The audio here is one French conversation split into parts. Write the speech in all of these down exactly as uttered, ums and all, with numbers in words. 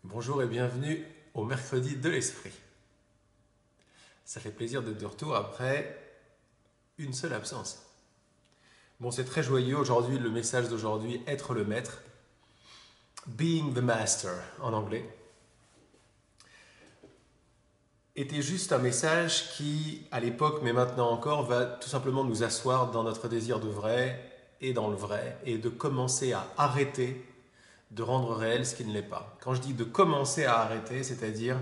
Bonjour et bienvenue au mercredi de l'esprit. Ça fait plaisir d'être de retour après une seule absence. Bon, c'est très joyeux aujourd'hui, le message d'aujourd'hui, être le maître. Being the master en anglais. Était juste un message qui, à l'époque, mais maintenant encore, va tout simplement nous asseoir dans notre désir de vrai et dans le vrai et de commencer à arrêter de rendre réel ce qui ne l'est pas. Quand je dis de commencer à arrêter, c'est-à-dire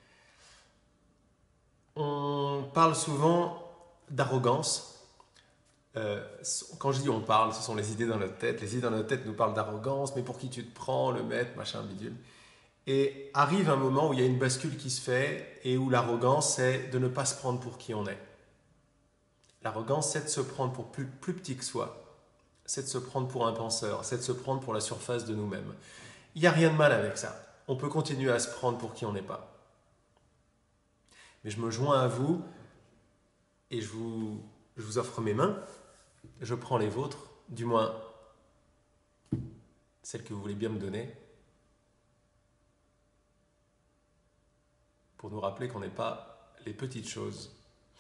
on parle souvent d'arrogance. Euh, quand je dis on parle, ce sont les idées dans notre tête. Les idées dans notre tête nous parlent d'arrogance, mais pour qui tu te prends, le maître, machin, bidule. Et arrive un moment où il y a une bascule qui se fait et où l'arrogance, c'est de ne pas se prendre pour qui on est. L'arrogance, c'est de se prendre pour plus, plus petit que soi. C'est de se prendre pour un penseur. C'est de se prendre pour la surface de nous-mêmes. Il n'y a rien de mal avec ça. On peut continuer à se prendre pour qui on n'est pas. Mais je me joins à vous et je vous, je vous offre mes mains. Je prends les vôtres, du moins celles que vous voulez bien me donner, pour nous rappeler qu'on n'est pas les petites choses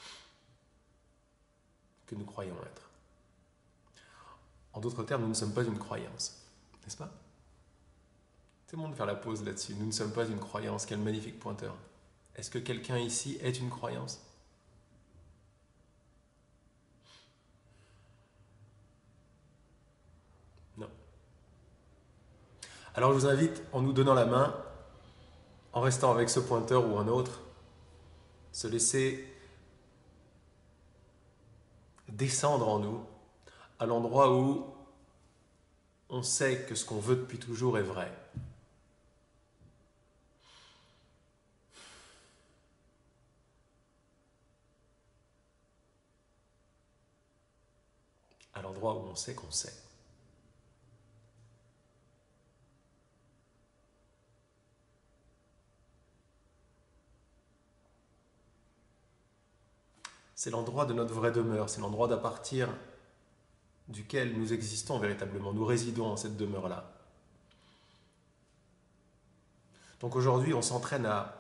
que nous croyons être. En d'autres termes, nous ne sommes pas une croyance, n'est-ce pas? C'est bon de faire la pause là-dessus. Nous ne sommes pas une croyance. Quel magnifique pointeur. Est-ce que quelqu'un ici est une croyance? Non. Alors je vous invite, en nous donnant la main, en restant avec ce pointeur ou un autre, se laisser descendre en nous à l'endroit où on sait que ce qu'on veut depuis toujours est vrai. À l'endroit où on sait qu'on sait. C'est l'endroit de notre vraie demeure, c'est l'endroit d'à partir duquel nous existons véritablement, nous résidons en cette demeure-là. Donc aujourd'hui, on s'entraîne à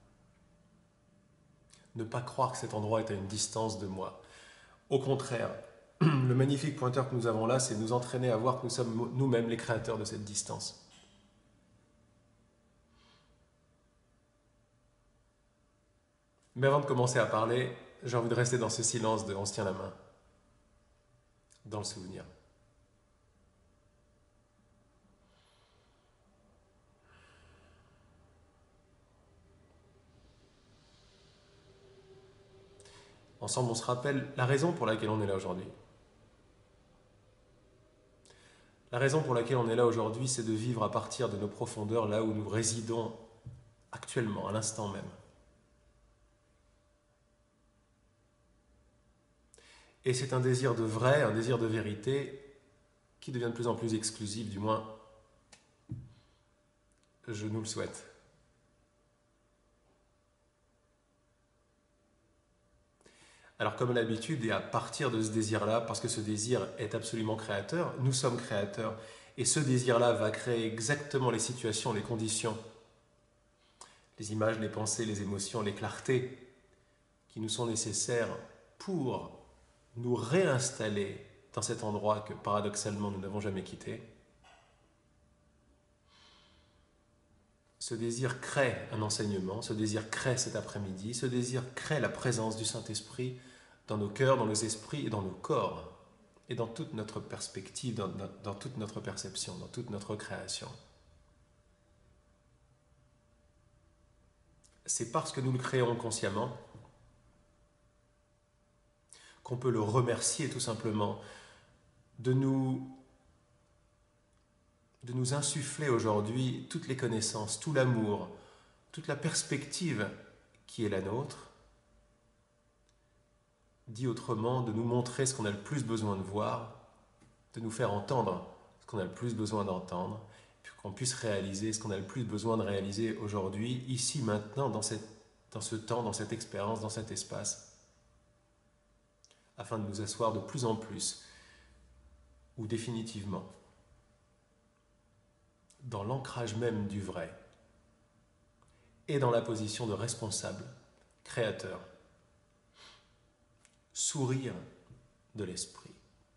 ne pas croire que cet endroit est à une distance de moi. Au contraire, le magnifique pointeur que nous avons là, c'est nous entraîner à voir que nous sommes nous-mêmes les créateurs de cette distance. Mais avant de commencer à parler, j'ai envie de rester dans ce silence de on se tient la main, dans le souvenir. Ensemble, on se rappelle la raison pour laquelle on est là aujourd'hui. La raison pour laquelle on est là aujourd'hui, c'est de vivre à partir de nos profondeurs, là où nous résidons actuellement, à l'instant même. Et c'est un désir de vrai, un désir de vérité, qui devient de plus en plus exclusif, du moins, je nous le souhaite. Alors comme à l'habitude, et à partir de ce désir-là, parce que ce désir est absolument créateur, nous sommes créateurs, et ce désir-là va créer exactement les situations, les conditions, les images, les pensées, les émotions, les clartés qui nous sont nécessaires pour nous réinstaller dans cet endroit que paradoxalement nous n'avons jamais quitté. Ce désir crée un enseignement, ce désir crée cet après-midi, ce désir crée la présence du Saint-Esprit dans nos cœurs, dans nos esprits et dans nos corps, et dans toute notre perspective, dans, dans, dans toute notre perception, dans toute notre création. C'est parce que nous le créons consciemment qu'on peut le remercier tout simplement de nous, de nous insuffler aujourd'hui toutes les connaissances, tout l'amour, toute la perspective qui est la nôtre. Dit autrement, de nous montrer ce qu'on a le plus besoin de voir, de nous faire entendre ce qu'on a le plus besoin d'entendre, puis qu'on puisse réaliser ce qu'on a le plus besoin de réaliser aujourd'hui, ici, maintenant, dans, cette, dans ce temps, dans cette expérience, dans cet espace, afin de nous asseoir de plus en plus, ou définitivement, dans l'ancrage même du vrai. est dans la position de responsable, créateur, sourire de l'esprit.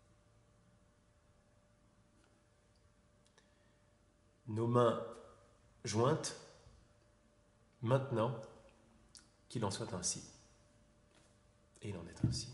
Nos mains jointes, maintenant qu'il en soit ainsi. Et il en est ainsi.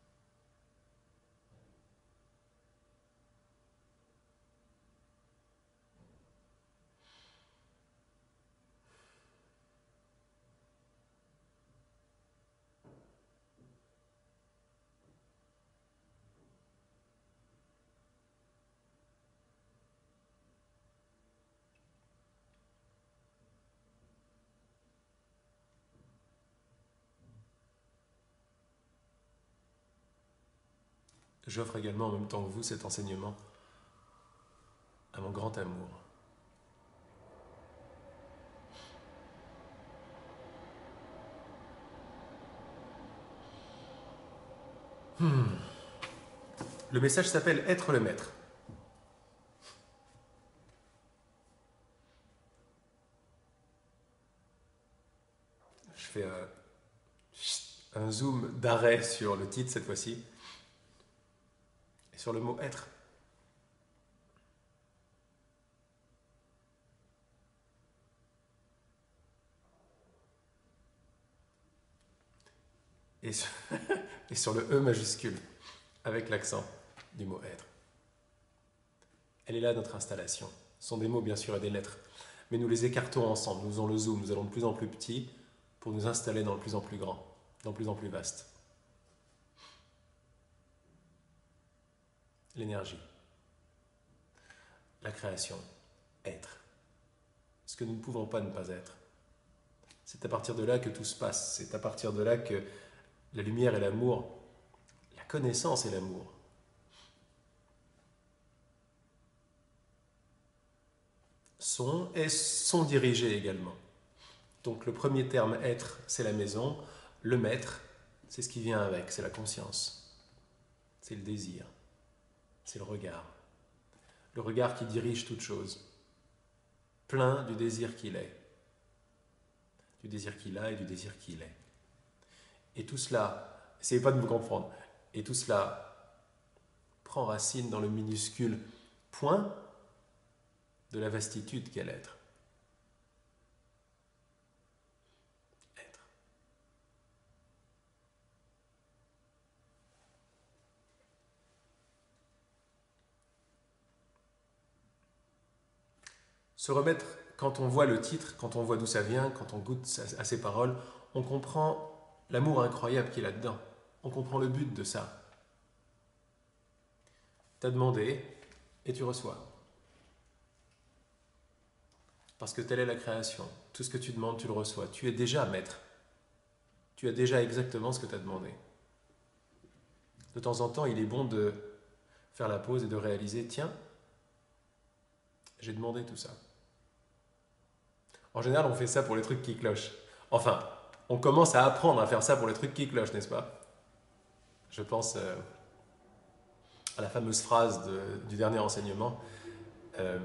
J'offre également en même temps que vous cet enseignement à mon grand amour. Hmm. Le message s'appelle « Être le maître ». Je fais un, un zoom d'arrêt sur le titre cette fois-ci et sur le mot « être ». Et sur, et sur le E majuscule, avec l'accent du mot être. Elle est là notre installation. Ce sont des mots bien sûr et des lettres, mais nous les écartons ensemble, nous faisons le zoom, nous allons de plus en plus petit pour nous installer dans le plus en plus grand, dans le plus en plus vaste. L'énergie, la création, être. Ce que nous ne pouvons pas ne pas être. C'est à partir de là que tout se passe, c'est à partir de là que la lumière et l'amour, la connaissance et l'amour, sont et sont dirigés également. Donc le premier terme, être, c'est la maison. Le maître, c'est ce qui vient avec, c'est la conscience. C'est le désir. C'est le regard. Le regard qui dirige toute chose. Plein du désir qu'il est. Du désir qu'il a et du désir qu'il est. Et tout cela, essayez pas de me comprendre, et tout cela prend racine dans le minuscule point de la vastitude qu'est l'être. Être. Se remettre, quand on voit le titre, quand on voit d'où ça vient, quand on goûte à ces paroles, on comprend l'amour incroyable qu'il y a là-dedans. On comprend le but de ça. Tu as demandé et tu reçois. Parce que telle est la création. Tout ce que tu demandes, tu le reçois. Tu es déjà maître. Tu as déjà exactement ce que tu as demandé. De temps en temps, il est bon de faire la pause et de réaliser, tiens, j'ai demandé tout ça. En général, on fait ça pour les trucs qui clochent. Enfin, on commence à apprendre à faire ça pour les trucs qui clochent, n'est-ce pas? Je pense euh, à la fameuse phrase de, du dernier enseignement. Euh,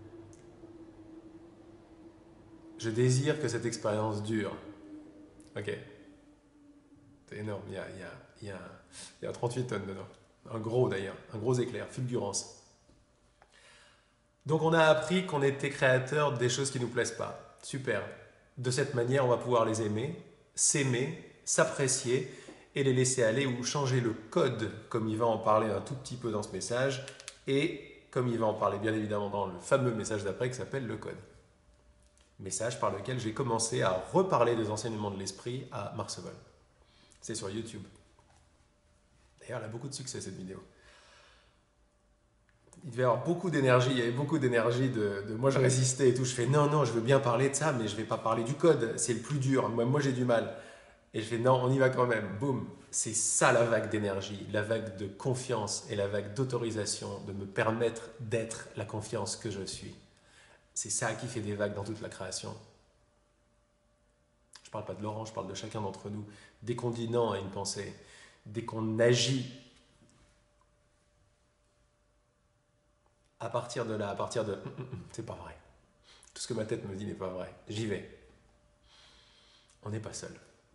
je désire que cette expérience dure. Ok. C'est énorme. Il y a, il y a, il y a, il y a trente-huit tonnes dedans. Un gros d'ailleurs. Un gros éclair. Fulgurance. Donc on a appris qu'on était créateur des choses qui ne nous plaisent pas. Super. De cette manière, on va pouvoir les aimer, s'aimer, s'apprécier et les laisser aller ou changer le code, comme il va en parler un tout petit peu dans ce message, et comme il va en parler bien évidemment dans le fameux message d'après qui s'appelle le code. Message par lequel j'ai commencé à reparler des enseignements de l'esprit à Marcevol. C'est sur YouTube. D'ailleurs, elle a beaucoup de succès cette vidéo. Il devait y avoir beaucoup d'énergie, il y avait beaucoup d'énergie de, de moi je résistais et tout, je fais non, non, je veux bien parler de ça, mais je ne vais pas parler du code, c'est le plus dur, moi, moi j'ai du mal. Et je fais non, on y va quand même, boum, c'est ça la vague d'énergie, la vague de confiance et la vague d'autorisation de me permettre d'être la confiance que je suis. C'est ça qui fait des vagues dans toute la création. Je ne parle pas de Laurent, je parle de chacun d'entre nous. Dès qu'on dit non à une pensée, dès qu'on agit, à partir de là, à partir de « c'est pas vrai », tout ce que ma tête me dit n'est pas vrai, j'y vais. on n'est pas seul.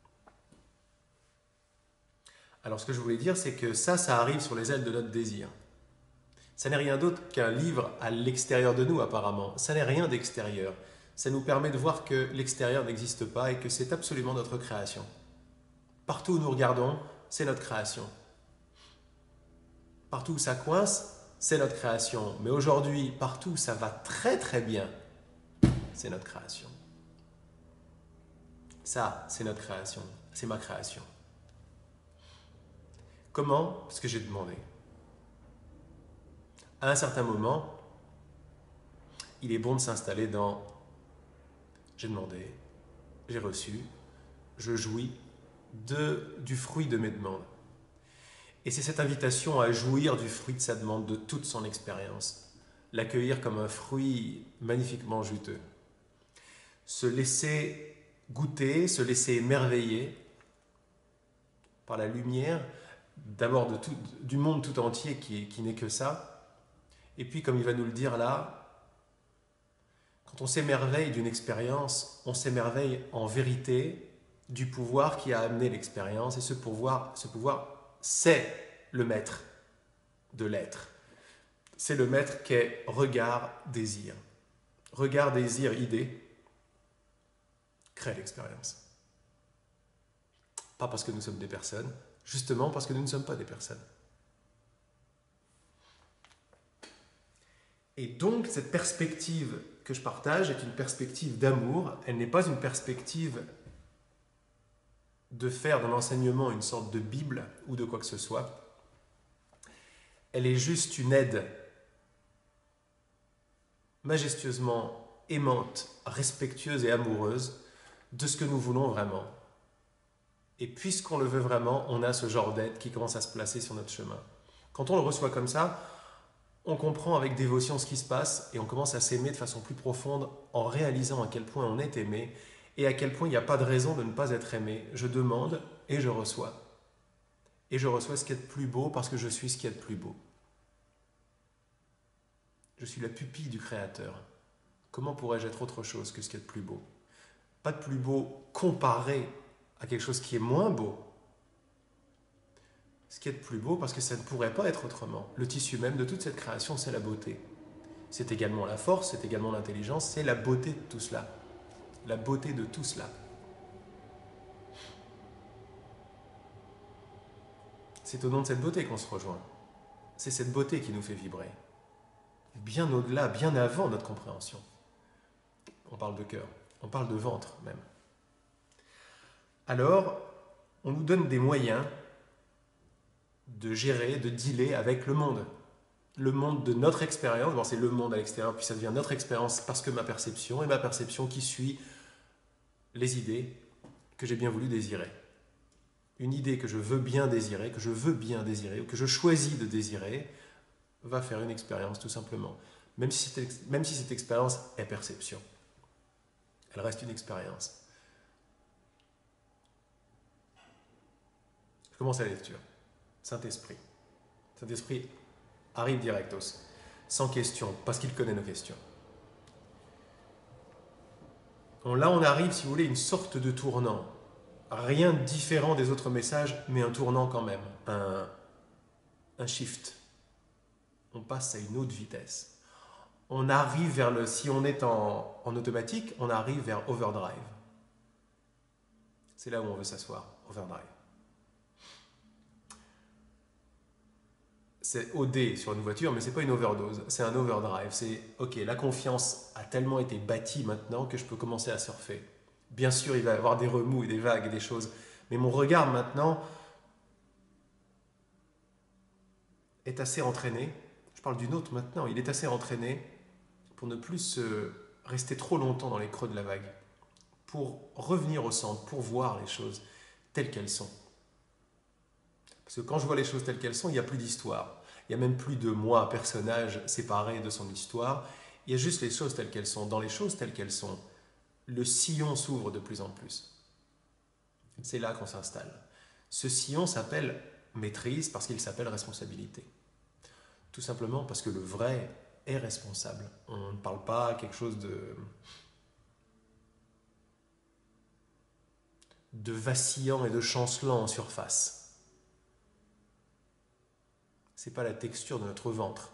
Alors ce que je voulais dire, c'est que ça, ça arrive sur les ailes de notre désir. Ça n'est rien d'autre qu'un livre à l'extérieur de nous, apparemment. Ça n'est rien d'extérieur. Ça nous permet de voir que l'extérieur n'existe pas et que c'est absolument notre création. Partout où nous regardons, c'est notre création. Partout où ça coince, c'est notre création. Mais aujourd'hui, partout où ça va très très bien, c'est notre création. Ça, c'est notre création. C'est ma création. Comment? Parce que j'ai demandé. À un certain moment, il est bon de s'installer dans « j'ai demandé, j'ai reçu, je jouis de, du fruit de mes demandes ». Et c'est cette invitation à jouir du fruit de sa demande, de toute son expérience, l'accueillir comme un fruit magnifiquement juteux, se laisser goûter, se laisser émerveiller par la lumière, d'abord de tout, du monde tout entier qui, qui n'est que ça, et puis comme il va nous le dire là, quand on s'émerveille d'une expérience, on s'émerveille en vérité du pouvoir qui a amené l'expérience, et ce pouvoir, ce pouvoir c'est le maître de l'être. C'est le maître qu'est regard, désir. Regard, désir, idée, crée l'expérience. Pas parce que nous sommes des personnes, justement parce que nous ne sommes pas des personnes. Et donc, cette perspective que je partage est une perspective d'amour. Elle n'est pas une perspective de faire de l'enseignement une sorte de Bible ou de quoi que ce soit. Elle est juste une aide majestueusement aimante, respectueuse et amoureuse de ce que nous voulons vraiment. Et puisqu'on le veut vraiment, on a ce genre d'aide qui commence à se placer sur notre chemin. Quand on le reçoit comme ça, on comprend avec dévotion ce qui se passe et on commence à s'aimer de façon plus profonde en réalisant à quel point on est aimé et à quel point il n'y a pas de raison de ne pas être aimé. Je demande et je reçois. Et je reçois ce qu'il y a de plus beau parce que je suis ce qu'il y a de plus beau. Je suis la pupille du Créateur. Comment pourrais-je être autre chose que ce qu'il y a de plus beau? Pas de plus beau comparé à quelque chose qui est moins beau. Ce qui est de plus beau parce que ça ne pourrait pas être autrement. Le tissu même de toute cette création, c'est la beauté. C'est également la force, c'est également l'intelligence, c'est la beauté de tout cela. La beauté de tout cela. C'est au nom de cette beauté qu'on se rejoint. C'est cette beauté qui nous fait vibrer. Bien au-delà, bien avant notre compréhension. On parle de cœur, on parle de ventre même. Alors, on nous donne des moyens de gérer, de dealer avec le monde. Le monde de notre expérience, bon, c'est le monde à l'extérieur, puis ça devient notre expérience parce que ma perception, et ma perception qui suit les idées que j'ai bien voulu désirer. Une idée que je veux bien désirer, que je veux bien désirer, ou que je choisis de désirer, va faire une expérience tout simplement. Même si cette, même si cette expérience est perception. Elle reste une expérience. Je commence la lecture. Saint-Esprit. Saint-Esprit arrive directos, sans question, parce qu'il connaît nos questions. Bon, là, on arrive, si vous voulez, une sorte de tournant. Rien de différent des autres messages, mais un tournant quand même. Un, un shift. On passe à une autre vitesse. On arrive vers le... Si on est en, en automatique, on arrive vers overdrive. C'est là où on veut s'asseoir, overdrive. C'est O D sur une voiture, mais ce n'est pas une overdose, c'est un overdrive. C'est, ok, la confiance a tellement été bâtie maintenant que je peux commencer à surfer. Bien sûr, il va y avoir des remous et des vagues et des choses, mais mon regard maintenant est assez entraîné. Je parle d'une autre maintenant, il est assez entraîné pour ne plus se rester trop longtemps dans les creux de la vague, pour revenir au centre, pour voir les choses telles qu'elles sont. Parce que quand je vois les choses telles qu'elles sont, il n'y a plus d'histoire. Il n'y a même plus de moi, personnage séparé de son histoire. Il y a juste les choses telles qu'elles sont. Dans les choses telles qu'elles sont, le sillon s'ouvre de plus en plus. C'est là qu'on s'installe. Ce sillon s'appelle maîtrise parce qu'il s'appelle responsabilité. Tout simplement parce que le vrai est responsable. On ne parle pas quelque chose de... de vacillant et de chancelant en surface. Ce n'est pas la texture de notre ventre.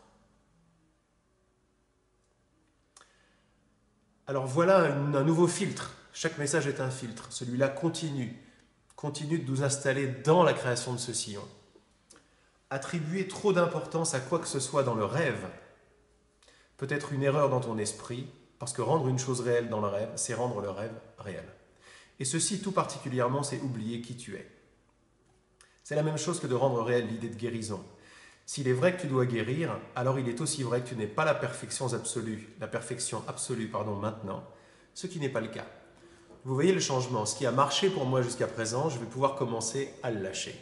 Alors voilà une, un nouveau filtre. Chaque message est un filtre. Celui-là continue, continue de nous installer dans la création de ce sillon. Attribuer trop d'importance à quoi que ce soit dans le rêve peut être une erreur dans ton esprit, parce que rendre une chose réelle dans le rêve, c'est rendre le rêve réel. Et ceci, tout particulièrement, c'est oublier qui tu es. C'est la même chose que de rendre réelle l'idée de guérison. S'il est vrai que tu dois guérir, alors il est aussi vrai que tu n'es pas la perfection absolue, la perfection absolue, pardon, maintenant, ce qui n'est pas le cas. Vous voyez le changement. Ce qui a marché pour moi jusqu'à présent, je vais pouvoir commencer à le lâcher.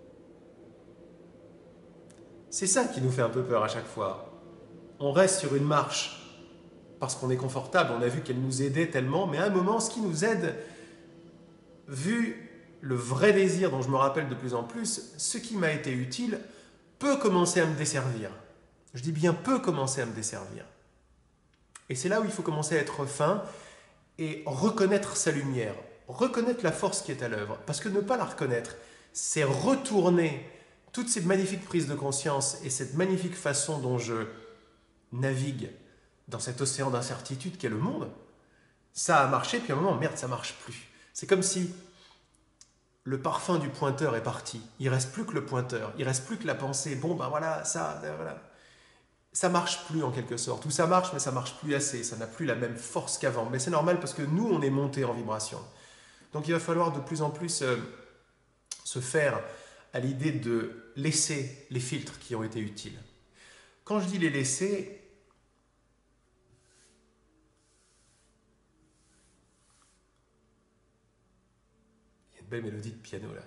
C'est ça qui nous fait un peu peur à chaque fois. On reste sur une marche parce qu'on est confortable, on a vu qu'elle nous aidait tellement, mais à un moment, ce qui nous aide, vu le vrai désir dont je me rappelle de plus en plus, ce qui m'a été utile peut commencer à me desservir. Je dis bien peut commencer à me desservir. Et c'est là où il faut commencer à être fin et reconnaître sa lumière, reconnaître la force qui est à l'œuvre, parce que ne pas la reconnaître, c'est retourner toutes ces magnifiques prises de conscience et cette magnifique façon dont je navigue dans cet océan d'incertitude qu'est le monde. Ça a marché, puis à un moment, merde, ça marche plus. C'est comme si le parfum du pointeur est parti. Il reste plus que le pointeur, il reste plus que la pensée. Bon, ben voilà, ça, ben voilà. Ça marche plus en quelque sorte. Ou ça marche, mais ça marche plus assez. Ça n'a plus la même force qu'avant. Mais c'est normal parce que nous, on est monté en vibration. Donc il va falloir de plus en plus euh, se faire à l'idée de laisser les filtres qui ont été utiles. Quand je dis les laisser, il y a une belle mélodie de piano là.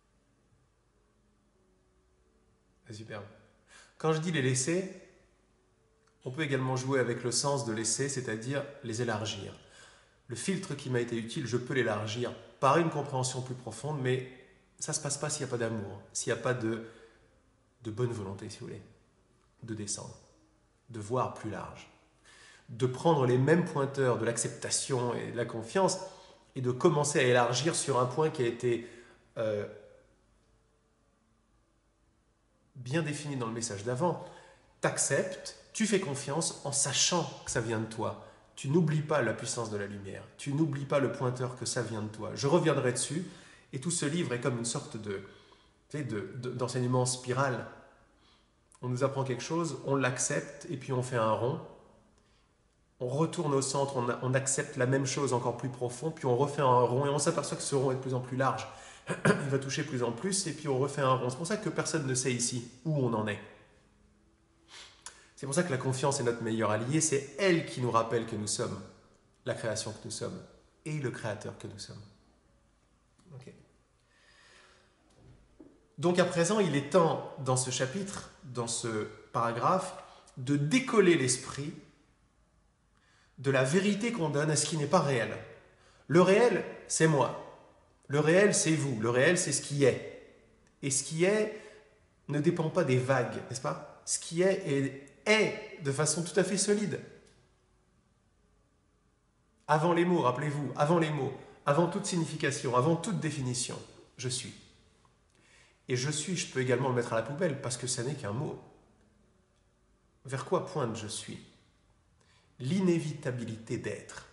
C'est superbe. Quand je dis les laisser, on peut également jouer avec le sens de laisser, c'est-à-dire les élargir. Le filtre qui m'a été utile, je peux l'élargir par une compréhension plus profonde, mais ça ne se passe pas s'il n'y a pas d'amour, s'il n'y a pas de, de bonne volonté, si vous voulez, de descendre, de voir plus large, de prendre les mêmes pointeurs de l'acceptation et de la confiance et de commencer à élargir sur un point qui a été euh, bien défini dans le message d'avant. T'acceptes, tu fais confiance en sachant que ça vient de toi. Tu n'oublies pas la puissance de la lumière. Tu n'oublies pas le pointeur que ça vient de toi. Je reviendrai dessus. Et tout ce livre est comme une sorte de, tu sais, de, de, d'enseignement spiral. On nous apprend quelque chose, on l'accepte et puis on fait un rond. On retourne au centre, on, a, on accepte la même chose encore plus profond, puis on refait un rond et on s'aperçoit que ce rond est de plus en plus large. Il va toucher plus en plus et puis on refait un rond. C'est pour ça que personne ne sait ici où on en est. C'est pour ça que la confiance est notre meilleure allié, c'est elle qui nous rappelle que nous sommes la création que nous sommes et le créateur que nous sommes. Okay. Donc à présent, il est temps dans ce chapitre, dans ce paragraphe, de décoller l'esprit de la vérité qu'on donne à ce qui n'est pas réel. Le réel, c'est moi. Le réel, c'est vous. Le réel, c'est ce qui est. Et ce qui est ne dépend pas des vagues, n'est-ce pas? Ce qui est est est de façon tout à fait solide. Avant les mots, rappelez-vous, avant les mots, avant toute signification, avant toute définition, je suis. Et je suis, je peux également le mettre à la poubelle parce que ça n'est qu'un mot. Vers quoi pointe je suis? L'inévitabilité d'être.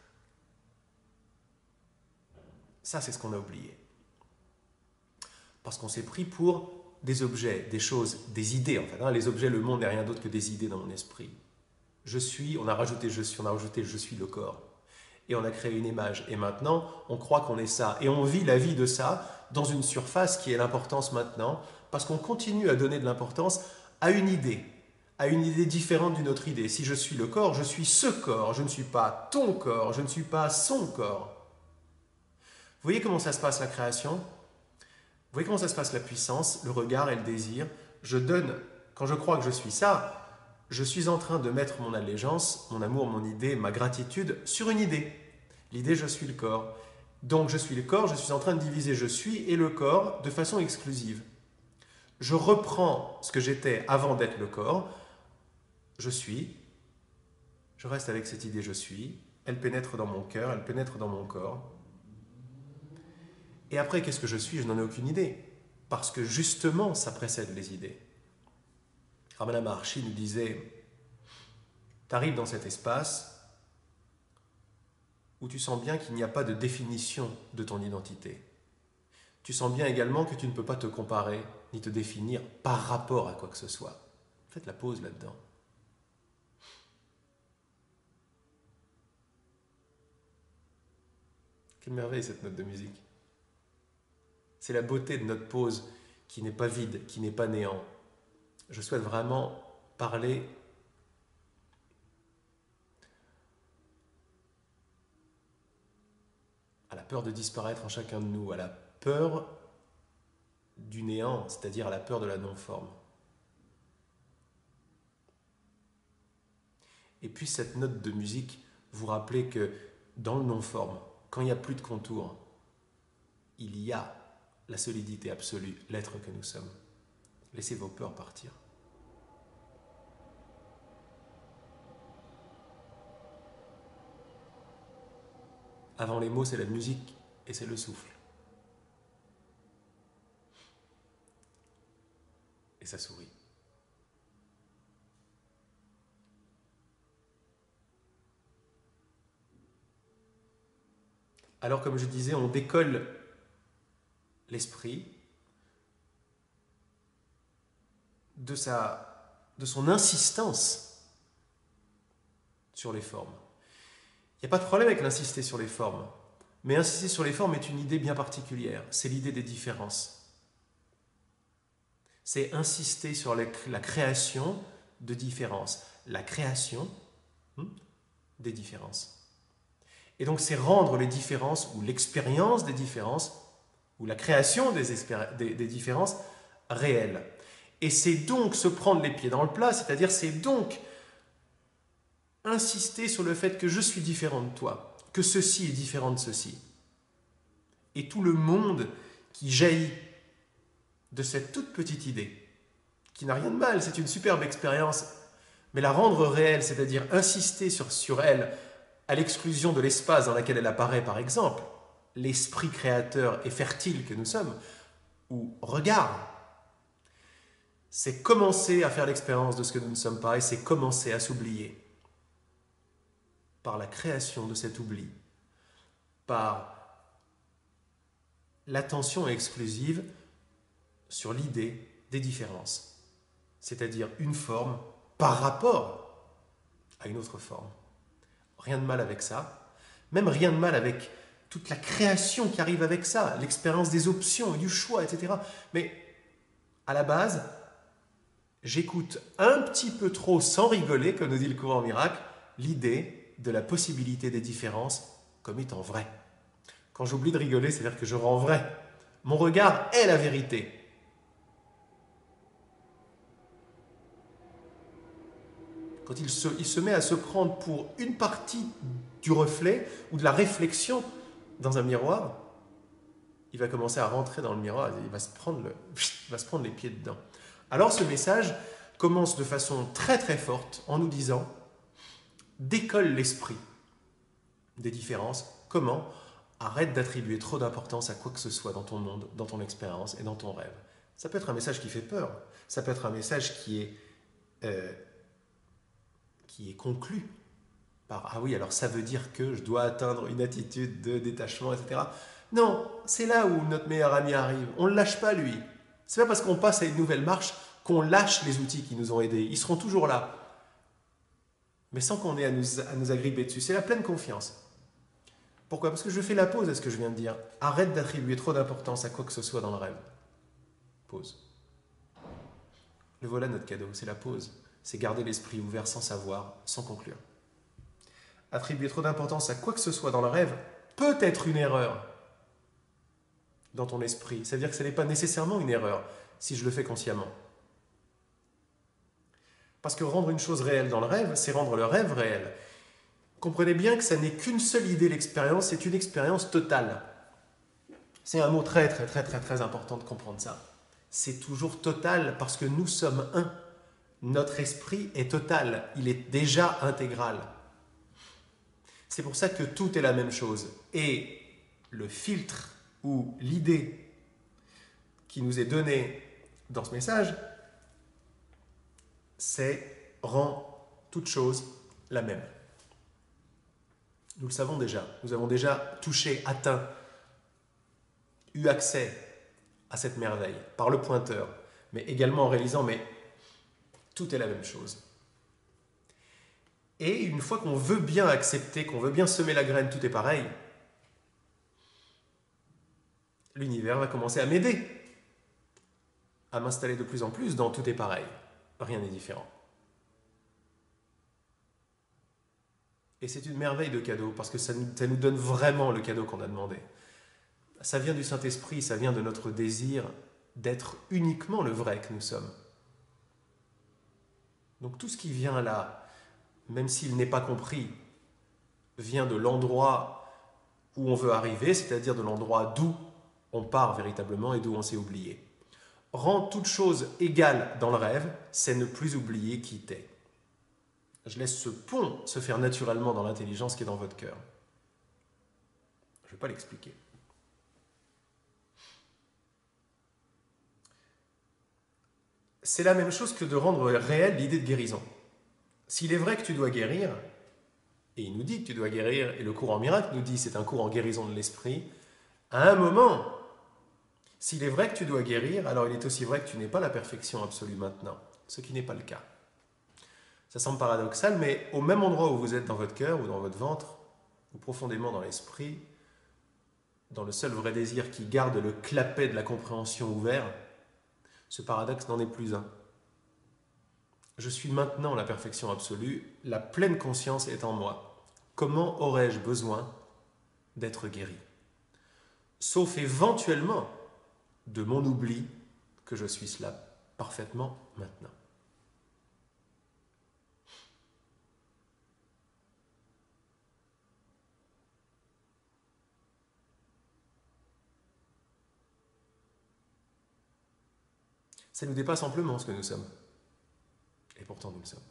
Ça, c'est ce qu'on a oublié. Parce qu'on s'est pris pour des objets, des choses, des idées en fait. Hein. Les objets, le monde n'est rien d'autre que des idées dans mon esprit. Je suis, on a rajouté je suis, on a rajouté je suis le corps. Et on a créé une image. Et maintenant, on croit qu'on est ça. Et on vit la vie de ça dans une surface qui est l'importance maintenant, parce qu'on continue à donner de l'importance à une idée, à une idée différente d'une autre idée. Si je suis le corps, je suis ce corps. Je ne suis pas ton corps, je ne suis pas son corps. Vous voyez comment ça se passe la création ? Vous voyez comment ça se passe la puissance, le regard et le désir? Je donne, quand je crois que je suis ça, je suis en train de mettre mon allégeance, mon amour, mon idée, ma gratitude sur une idée. L'idée, je suis le corps. Donc je suis le corps, je suis en train de diviser je suis et le corps de façon exclusive. Je reprends ce que j'étais avant d'être le corps, je suis, je reste avec cette idée je suis, elle pénètre dans mon cœur, elle pénètre dans mon corps. Et après, qu'est-ce que je suis? Je n'en ai aucune idée. Parce que justement, ça précède les idées. Ramana Maharshi nous disait, tu arrives dans cet espace où tu sens bien qu'il n'y a pas de définition de ton identité. Tu sens bien également que tu ne peux pas te comparer ni te définir par rapport à quoi que ce soit. Faites la pause là-dedans. Quelle merveille cette note de musique. C'est la beauté de notre pause qui n'est pas vide, qui n'est pas néant. Je souhaite vraiment parler à la peur de disparaître en chacun de nous, à la peur du néant, c'est-à-dire à la peur de la non-forme. Et puis cette note de musique vous rappeler que dans le non-forme, quand il n'y a plus de contours, il y a la solidité absolue, l'être que nous sommes. Laissez vos peurs partir. Avant les mots, c'est la musique et c'est le souffle. Et ça sourit. Alors, comme je disais, on décolle l'esprit de, sa, de son insistance sur les formes. Il n'y a pas de problème avec l'insister sur les formes, mais insister sur les formes est une idée bien particulière. C'est l'idée des différences. C'est insister sur la, la création de différences. La création hmm, des différences. Et donc, c'est rendre les différences ou l'expérience des différences ou la création des, des, des différences réelles. Et c'est donc se prendre les pieds dans le plat, c'est-à-dire c'est donc insister sur le fait que je suis différent de toi, que ceci est différent de ceci. Et tout le monde qui jaillit de cette toute petite idée, qui n'a rien de mal, c'est une superbe expérience, mais la rendre réelle, c'est-à-dire insister sur, sur elle, à l'exclusion de l'espace dans lequel elle apparaît, par exemple, l'esprit créateur et fertile que nous sommes, ou regard, c'est commencer à faire l'expérience de ce que nous ne sommes pas, et c'est commencer à s'oublier par la création de cet oubli, par l'attention exclusive sur l'idée des différences, c'est-à-dire une forme par rapport à une autre forme. Rien de mal avec ça, même rien de mal avec toute la création qui arrive avec ça, l'expérience des options et du choix, et cetera. Mais à la base, j'écoute un petit peu trop, sans rigoler, comme nous dit le courant miracle, l'idée de la possibilité des différences comme étant vraie. Quand j'oublie de rigoler, c'est-à-dire que je rends vrai. Mon regard est la vérité. Quand il se, il se met à se prendre pour une partie du reflet ou de la réflexion dans un miroir, il va commencer à rentrer dans le miroir, il va se prendre, le, il va se prendre les pieds dedans. Alors ce message commence de façon très très forte en nous disant « Décolle l'esprit des différences. Comment ? Arrête d'attribuer trop d'importance à quoi que ce soit dans ton monde, dans ton expérience et dans ton rêve. » Ça peut être un message qui fait peur, ça peut être un message qui est... Euh, qui est conclu par « Ah oui, alors ça veut dire que je dois atteindre une attitude de détachement, et cetera » Non, c'est là où notre meilleur ami arrive. On ne le lâche pas, lui. C'est pas parce qu'on passe à une nouvelle marche qu'on lâche les outils qui nous ont aidés. Ils seront toujours là. Mais sans qu'on ait à nous, à nous agripper dessus. C'est la pleine confiance. Pourquoi ? Parce que je fais la pause à ce que je viens de dire. Arrête d'attribuer trop d'importance à quoi que ce soit dans le rêve. Pause. Le voilà notre cadeau, c'est la pause. C'est garder l'esprit ouvert sans savoir, sans conclure. Attribuer trop d'importance à quoi que ce soit dans le rêve peut être une erreur dans ton esprit. C'est-à-dire que ce n'est pas nécessairement une erreur si je le fais consciemment. Parce que rendre une chose réelle dans le rêve, c'est rendre le rêve réel. Comprenez bien que ça n'est qu'une seule idée, l'expérience, c'est une expérience totale. C'est un mot très très très très très important de comprendre ça. C'est toujours total parce que nous sommes un. Notre esprit est total, il est déjà intégral. C'est pour ça que tout est la même chose. Et le filtre où l'idée qui nous est donnée dans ce message, c'est rend toute chose la même. Nous le savons déjà, nous avons déjà touché, atteint, eu accès à cette merveille par le pointeur, mais également en réalisant, mais tout est la même chose. Et une fois qu'on veut bien accepter, qu'on veut bien semer la graine, tout est pareil, l'univers va commencer à m'aider, à m'installer de plus en plus dans tout est pareil, rien n'est différent. Et c'est une merveille de cadeau, parce que ça nous, ça nous donne vraiment le cadeau qu'on a demandé. Ça vient du Saint-Esprit, ça vient de notre désir d'être uniquement le vrai que nous sommes. Donc tout ce qui vient là, même s'il n'est pas compris, vient de l'endroit où on veut arriver, c'est-à-dire de l'endroit d'où on part véritablement et d'où on s'est oublié. Rendre toute chose égale dans le rêve, c'est ne plus oublier qui t'es. Je laisse ce pont se faire naturellement dans l'intelligence qui est dans votre cœur. Je ne vais pas l'expliquer. C'est la même chose que de rendre réelle l'idée de guérison. S'il est vrai que tu dois guérir, et il nous dit que tu dois guérir, et le cours en miracle nous dit que c'est un cours en guérison de l'esprit, à un moment, s'il est vrai que tu dois guérir, alors il est aussi vrai que tu n'es pas la perfection absolue maintenant, ce qui n'est pas le cas. Ça semble paradoxal, mais au même endroit où vous êtes dans votre cœur ou dans votre ventre, ou profondément dans l'esprit, dans le seul vrai désir qui garde le clapet de la compréhension ouvert, ce paradoxe n'en est plus un. Je suis maintenant la perfection absolue, la pleine conscience est en moi. Comment aurais-je besoin d'être guéri? Sauf éventuellement de mon oubli que je suis cela parfaitement maintenant. Ça nous dépasse amplement ce que nous sommes. Et pourtant nous le sommes.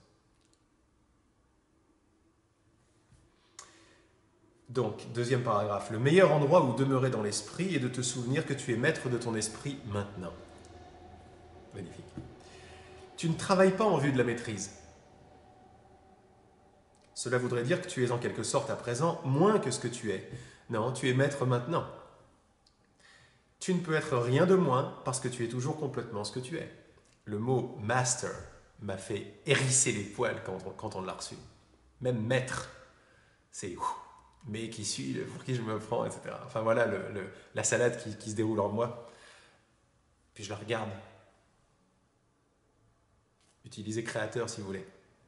Donc, deuxième paragraphe. Le meilleur endroit où demeurer dans l'esprit est de te souvenir que tu es maître de ton esprit maintenant. Magnifique. Tu ne travailles pas en vue de la maîtrise. Cela voudrait dire que tu es en quelque sorte à présent moins que ce que tu es. Non, tu es maître maintenant. Tu ne peux être rien de moins parce que tu es toujours complètement ce que tu es. Le mot master m'a fait hérisser les poils quand on, quand on l'a reçu. Même maître, c'est ouf, mais qui suis, pour qui je me prends, et cetera. Enfin voilà le, le, la salade qui, qui se déroule en moi. Puis je la regarde. Utilisez créateur si vous voulez.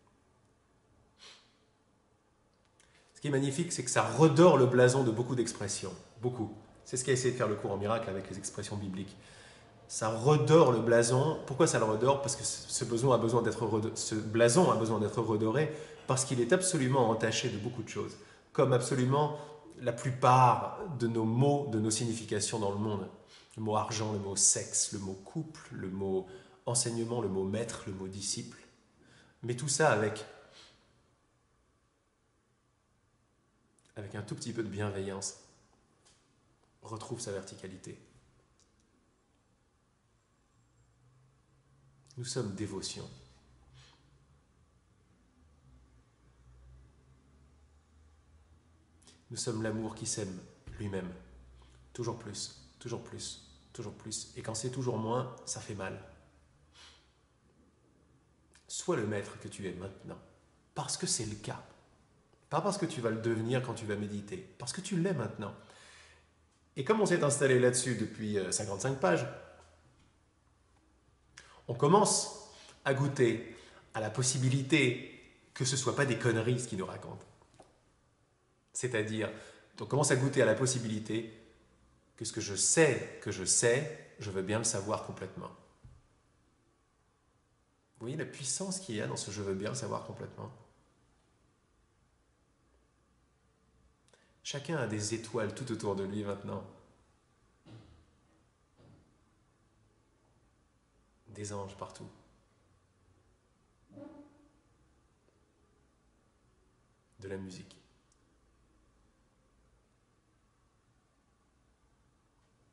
Ce qui est magnifique, c'est que ça redore le blason de beaucoup d'expressions. Beaucoup. C'est ce qu'a essayé de faire le cours en miracle avec les expressions bibliques. Ça redore le blason. Pourquoi ça le redore? Parce que ce, besoin a besoin d'être redoré, ce blason a besoin d'être redoré parce qu'il est absolument entaché de beaucoup de choses. Comme absolument la plupart de nos mots, de nos significations dans le monde. Le mot argent, le mot sexe, le mot couple, le mot enseignement, le mot maître, le mot disciple. Mais tout ça avec, avec un tout petit peu de bienveillance, retrouve sa verticalité. Nous sommes dévotion. Nous sommes l'amour qui s'aime lui-même. Toujours plus, toujours plus, toujours plus. Et quand c'est toujours moins, ça fait mal. Sois le maître que tu es maintenant. Parce que c'est le cas. Pas parce que tu vas le devenir quand tu vas méditer. Parce que tu l'es maintenant. Et comme on s'est installé là-dessus depuis cinquante-cinq pages, on commence à goûter à la possibilité que ce ne soit pas des conneries ce qu'ils nous racontent. C'est-à-dire, on commence à goûter à la possibilité que ce que je sais que je sais, je veux bien le savoir complètement. Vous voyez la puissance qu'il y a dans ce « je veux bien le savoir complètement ». Chacun a des étoiles tout autour de lui maintenant. Des anges partout. De la musique.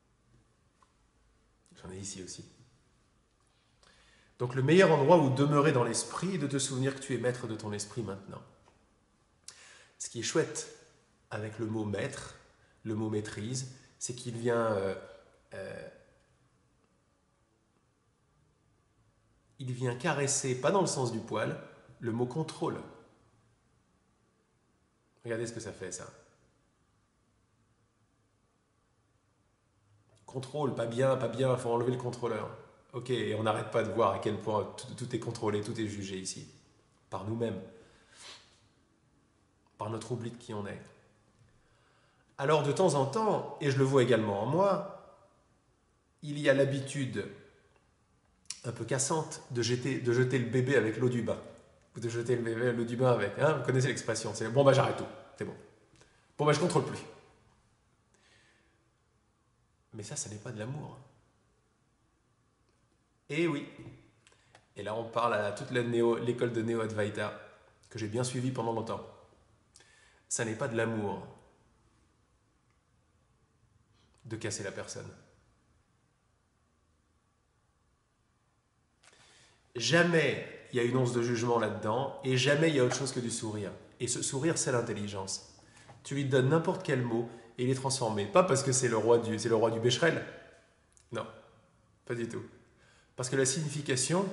est ici aussi. Donc le meilleur endroit où demeurer dans l'esprit est de te souvenir que tu es maître de ton esprit maintenant. Ce qui est chouette avec le mot maître, le mot maîtrise, c'est qu'il vient, euh, euh, il vient caresser, pas dans le sens du poil, le mot contrôle. Regardez ce que ça fait, ça. Contrôle, pas bien, pas bien, il faut enlever le contrôleur. Ok, et on n'arrête pas de voir à quel point tout, tout est contrôlé, tout est jugé ici. Par nous-mêmes. Par notre oubli de qui on est. Alors de temps en temps, et je le vois également en moi, il y a l'habitude un peu cassante de jeter, de jeter le bébé avec l'eau du bain. Ou de jeter le bébé l'eau du bain avec. Hein, vous connaissez l'expression, c'est bon bah j'arrête tout, c'est bon. Bon bah je contrôle plus. Mais ça, ça n'est pas de l'amour. Et oui. Et là on parle à toute la néo, l'école de Neo Advaita, que j'ai bien suivie pendant longtemps. Ça n'est pas de l'amour de casser la personne. Jamais il y a une once de jugement là-dedans, et jamais il y a autre chose que du sourire. Et ce sourire, c'est l'intelligence. Tu lui donnes n'importe quel mot, et il est transformé. Pas parce que c'est le roi du, c'est le roi du Becherel. Non, pas du tout. Parce que la signification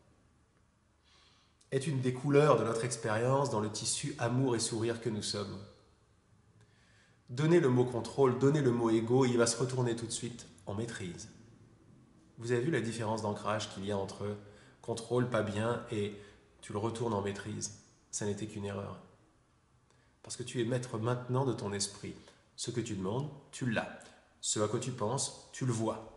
est une des couleurs de notre expérience dans le tissu amour et sourire que nous sommes. Donnez le mot contrôle, donnez le mot ego, il va se retourner tout de suite en maîtrise. Vous avez vu la différence d'ancrage qu'il y a entre contrôle, pas bien, et tu le retournes en maîtrise. Ça n'était qu'une erreur. Parce que tu es maître maintenant de ton esprit. Ce que tu demandes, tu l'as. Ce à quoi tu penses, tu le vois.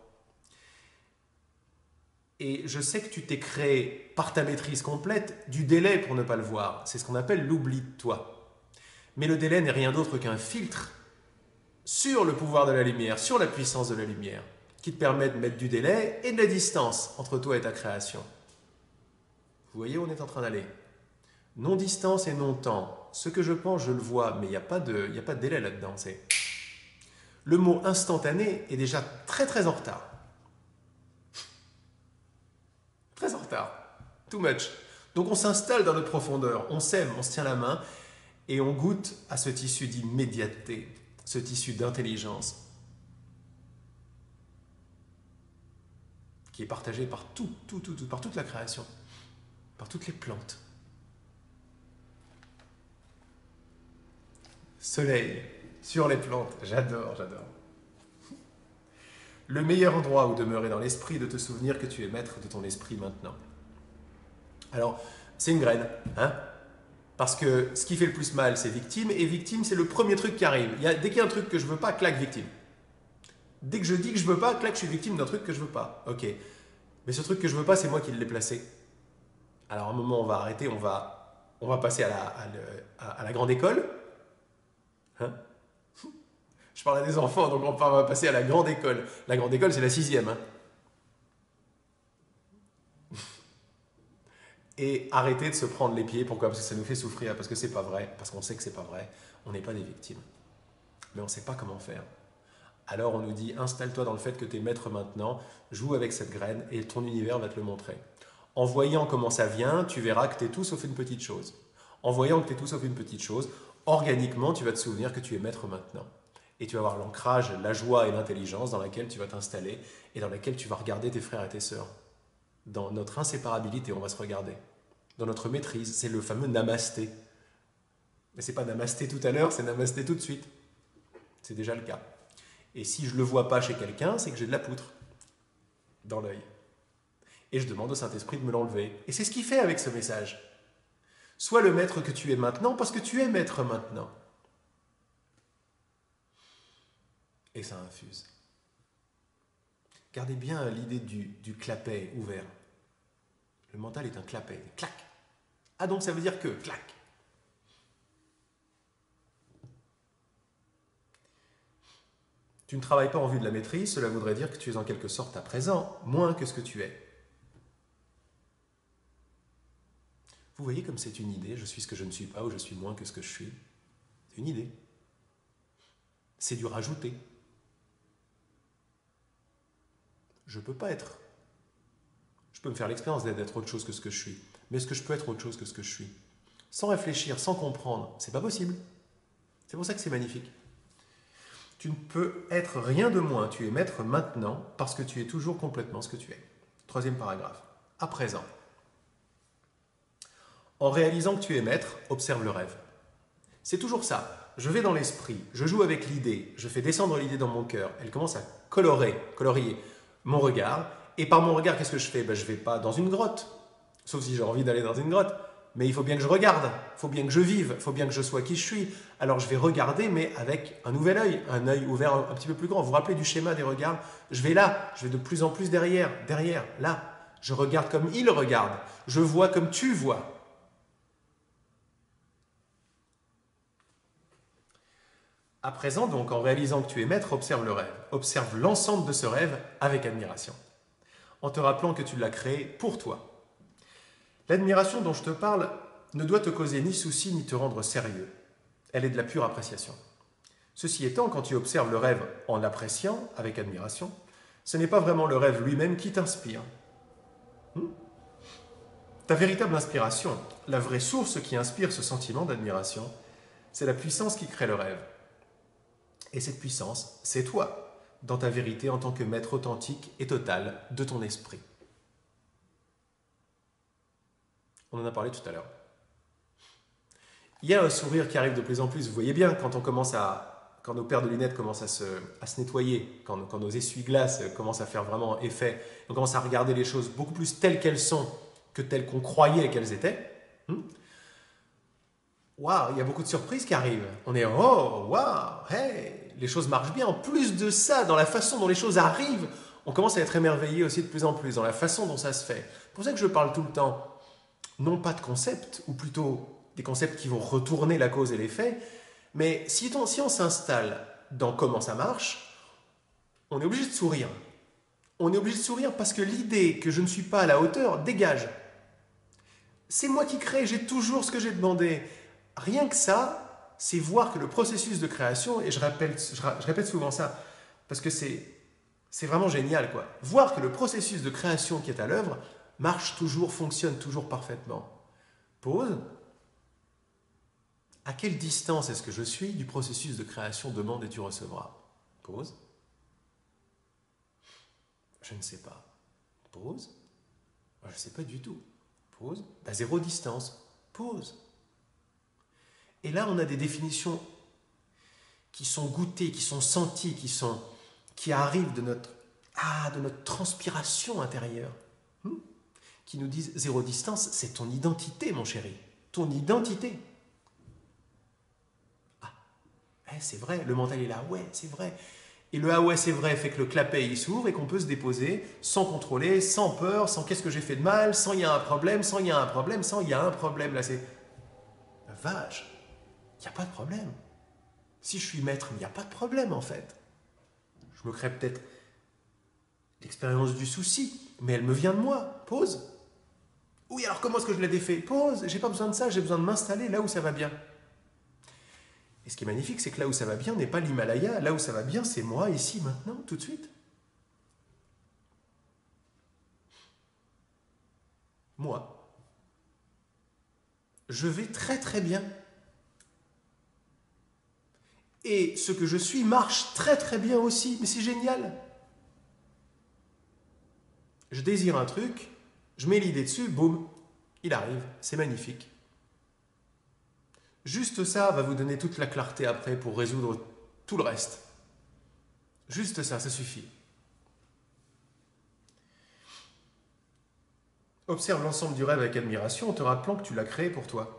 Et je sais que tu t'es créé, par ta maîtrise complète, du délai pour ne pas le voir. C'est ce qu'on appelle l'oubli de toi. Mais le délai n'est rien d'autre qu'un filtre sur le pouvoir de la lumière, sur la puissance de la lumière, qui te permet de mettre du délai et de la distance entre toi et ta création. Vous voyez où on est en train d'aller? Non-distance et non-temps. Ce que je pense, je le vois, mais il n'y a pas de, il n'y a pas de délai là-dedans. C'est... Le mot instantané est déjà très très en retard. Très en retard. Too much. Donc on s'installe dans notre profondeur, on s'aime, on se tient la main et on goûte à ce tissu d'immédiateté, ce tissu d'intelligence qui est partagé par tout, tout, tout, tout, par toute la création, par toutes les plantes. Soleil sur les plantes, j'adore, j'adore. Le meilleur endroit où demeurer dans l'esprit, de te souvenir que tu es maître de ton esprit maintenant. Alors, c'est une graine, hein? Parce que ce qui fait le plus mal, c'est victime, et victime, c'est le premier truc qui arrive. Il y a, dès qu'il y a un truc que je veux pas, claque, victime. Dès que je dis que je veux pas, claque, je suis victime d'un truc que je veux pas. Ok. Mais ce truc que je veux pas, c'est moi qui l'ai placé. Alors, à un moment, on va arrêter, on va, on va passer à la, à, le, à, à la grande école. Hein? Je parle à des enfants, donc on va passer à la grande école. La grande école, c'est la sixième. Hein? Et arrêter de se prendre les pieds. Pourquoi? Parce que ça nous fait souffrir, parce que c'est pas vrai, parce qu'on sait que c'est pas vrai. On n'est pas des victimes. Mais on ne sait pas comment faire. Alors on nous dit, installe-toi dans le fait que tu es maître maintenant, joue avec cette graine et ton univers va te le montrer. En voyant comment ça vient, tu verras que tu es tout sauf une petite chose. En voyant que tu es tout sauf une petite chose, organiquement, tu vas te souvenir que tu es maître maintenant. Et tu vas avoir l'ancrage, la joie et l'intelligence dans laquelle tu vas t'installer et dans laquelle tu vas regarder tes frères et tes sœurs. Dans notre inséparabilité, on va se regarder. Dans notre maîtrise, c'est le fameux namasté. Mais c'est pas namasté tout à l'heure, c'est namasté tout de suite. C'est déjà le cas. Et si je ne le vois pas chez quelqu'un, c'est que j'ai de la poutre dans l'œil. Et je demande au Saint-Esprit de me l'enlever. Et c'est ce qu'il fait avec ce message. Sois le maître que tu es maintenant, parce que tu es maître maintenant. Et ça infuse. Gardez bien l'idée du, du clapet ouvert. Le mental est un clapet. Clac. Ah donc ça veut dire que clac. Tu ne travailles pas en vue de la maîtrise, cela voudrait dire que tu es en quelque sorte à présent moins que ce que tu es. Vous voyez comme c'est une idée, je suis ce que je ne suis pas ou je suis moins que ce que je suis. C'est une idée. C'est du rajouter. je ne peux pas être. Je peux me faire l'expérience d'être autre chose que ce que je suis. Mais est-ce que je peux être autre chose que ce que je suis? Sans réfléchir, sans comprendre, c'est pas possible. C'est pour ça que c'est magnifique. Tu ne peux être rien de moins, tu es maître maintenant parce que tu es toujours complètement ce que tu es. Troisième paragraphe. À présent. En réalisant que tu es maître, observe le rêve. C'est toujours ça. Je vais dans l'esprit, je joue avec l'idée, je fais descendre l'idée dans mon cœur. Elle commence à colorer, colorier mon regard. Et par mon regard, qu'est-ce que je fais? Ben, je ne vais pas dans une grotte. Sauf si j'ai envie d'aller dans une grotte. Mais il faut bien que je regarde, il faut bien que je vive, il faut bien que je sois qui je suis. Alors je vais regarder, mais avec un nouvel œil, un œil ouvert un, un petit peu plus grand. Vous vous rappelez du schéma des regards? Je vais là, je vais de plus en plus derrière, derrière, là. Je regarde comme il regarde, je vois comme tu vois. À présent, donc, en réalisant que tu es maître, observe le rêve. Observe l'ensemble de ce rêve avec admiration, en te rappelant que tu l'as créé pour toi. L'admiration dont je te parle ne doit te causer ni souci ni te rendre sérieux. Elle est de la pure appréciation. Ceci étant, quand tu observes le rêve en l'appréciant avec admiration, ce n'est pas vraiment le rêve lui-même qui t'inspire. Hmm? Ta véritable inspiration, la vraie source qui inspire ce sentiment d'admiration, c'est la puissance qui crée le rêve. Et cette puissance, c'est toi, dans ta vérité en tant que maître authentique et total de ton esprit. On en a parlé tout à l'heure. Il y a un sourire qui arrive de plus en plus. Vous voyez bien, quand on commence à, quand nos paires de lunettes commencent à se, à se nettoyer, quand, quand nos essuie-glaces commencent à faire vraiment effet, on commence à regarder les choses beaucoup plus telles qu'elles sont que telles qu'on croyait qu'elles étaient. Waouh, il y a beaucoup de surprises qui arrivent. On est oh, waouh, hey, les choses marchent bien. En plus de ça, dans la façon dont les choses arrivent, on commence à être émerveillé aussi de plus en plus dans la façon dont ça se fait. C'est pour ça que je parle tout le temps, non pas de concepts, ou plutôt des concepts qui vont retourner la cause et l'effet, mais si on, si on s'installe dans comment ça marche, on est obligé de sourire. On est obligé de sourire parce que l'idée que je ne suis pas à la hauteur dégage. C'est moi qui crée, j'ai toujours ce que j'ai demandé. Rien que ça, c'est voir que le processus de création, et je, rappelle, je, je répète souvent ça, parce que c'est vraiment génial, quoi. Voir que le processus de création qui est à l'œuvre marche toujours, fonctionne toujours parfaitement. Pause. À quelle distance est-ce que je suis du processus de création? Demande et tu recevras. Pause. Je ne sais pas. Pause. Je ne sais pas du tout. Pause. À zéro distance. Pause. Et là, on a des définitions qui sont goûtées, qui sont senties, qui, sont, qui arrivent de notre, ah, de notre transpiration intérieure. Hmm? Qui nous disent zéro distance, c'est ton identité, mon chéri. Ton identité. Ah, eh, c'est vrai, le mental est là, ouais, c'est vrai. Et le ah ouais, c'est vrai fait que le clapet il s'ouvre et qu'on peut se déposer sans contrôler, sans peur, sans qu'est-ce que j'ai fait de mal, sans il y a un problème, sans il y a un problème, sans il y a un problème. Là, c'est la vache. Il n'y a pas de problème. Si je suis maître, il n'y a pas de problème en fait. Je me crée peut-être l'expérience du souci, mais elle me vient de moi. Pause. Oui, alors comment est-ce que je l'ai défait? Pause. J'ai pas besoin de ça, j'ai besoin de m'installer là où ça va bien. Et ce qui est magnifique, c'est que là où ça va bien n'est pas l'Himalaya. Là où ça va bien, c'est moi, ici, maintenant, tout de suite. Moi. Je vais très très bien. Et ce que je suis marche très très bien aussi, mais c'est génial. Je désire un truc, je mets l'idée dessus, boum, il arrive, c'est magnifique. Juste ça va vous donner toute la clarté après pour résoudre tout le reste. Juste ça, ça suffit. Observe l'ensemble du rêve avec admiration en te rappelant que tu l'as créé pour toi.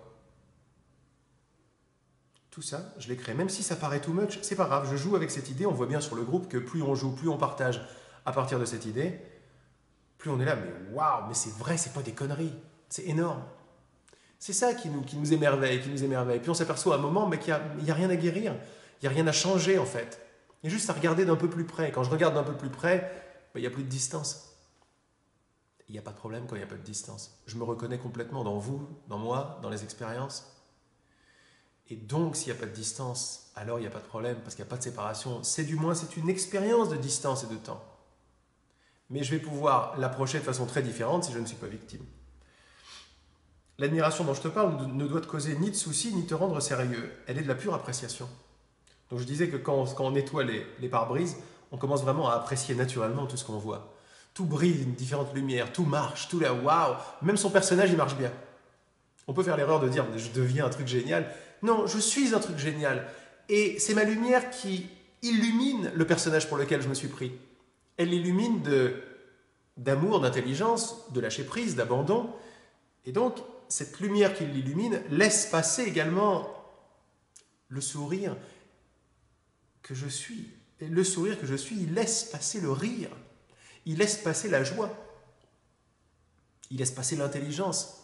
Tout ça, je l'ai créé. Même si ça paraît too much, c'est pas grave, je joue avec cette idée. On voit bien sur le groupe que plus on joue, plus on partage à partir de cette idée, plus on est là, mais waouh, mais c'est vrai, c'est pas des conneries, c'est énorme. C'est ça qui nous, qui nous émerveille, qui nous émerveille. Puis on s'aperçoit à un moment, mais qu'il n'y a, a rien à guérir, il n'y a rien à changer en fait. Il y a juste à regarder d'un peu plus près. Quand je regarde d'un peu plus près, ben, il n'y a plus de distance. Il n'y a pas de problème quand il n'y a pas de distance. Je me reconnais complètement dans vous, dans moi, dans les expériences. Et donc, s'il n'y a pas de distance, alors il n'y a pas de problème, parce qu'il n'y a pas de séparation. C'est du moins, c'est une expérience de distance et de temps. Mais je vais pouvoir l'approcher de façon très différente si je ne suis pas victime. L'admiration dont je te parle ne doit te causer ni de soucis, ni te rendre sérieux. Elle est de la pure appréciation. Donc je disais que quand on, quand on nettoie les, les pare-brises, on commence vraiment à apprécier naturellement tout ce qu'on voit. Tout brille d'une différente lumière, tout marche, tout là, waouh, même son personnage il marche bien. On peut faire l'erreur de dire je deviens un truc génial. Non, je suis un truc génial. Et c'est ma lumière qui illumine le personnage pour lequel je me suis pris. Elle l'illumine de, d'amour, d'intelligence, de lâcher prise, d'abandon. Et donc, cette lumière qui l'illumine laisse passer également le sourire que je suis. Et le sourire que je suis, il laisse passer le rire. Il laisse passer la joie. Il laisse passer l'intelligence.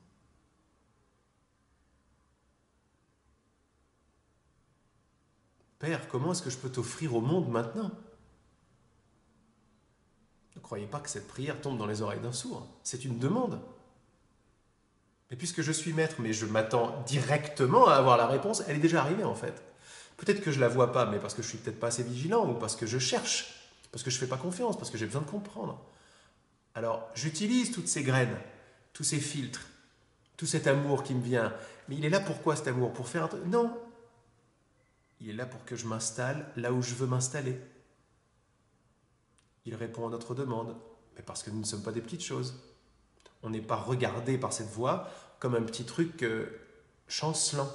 Père, comment est-ce que je peux t'offrir au monde maintenant? Ne croyez pas que cette prière tombe dans les oreilles d'un sourd. C'est une demande. Mais puisque je suis maître, mais je m'attends directement à avoir la réponse, elle est déjà arrivée en fait. Peut-être que je ne la vois pas, mais parce que je ne suis peut-être pas assez vigilant, ou parce que je cherche, parce que je ne fais pas confiance, parce que j'ai besoin de comprendre. Alors, j'utilise toutes ces graines, tous ces filtres, tout cet amour qui me vient. Mais il est là pourquoi cet amour? Pour faire un truc? Non. Il est là pour que je m'installe là où je veux m'installer. Il répond à notre demande, mais parce que nous ne sommes pas des petites choses. On n'est pas regardé par cette voix comme un petit truc euh, chancelant.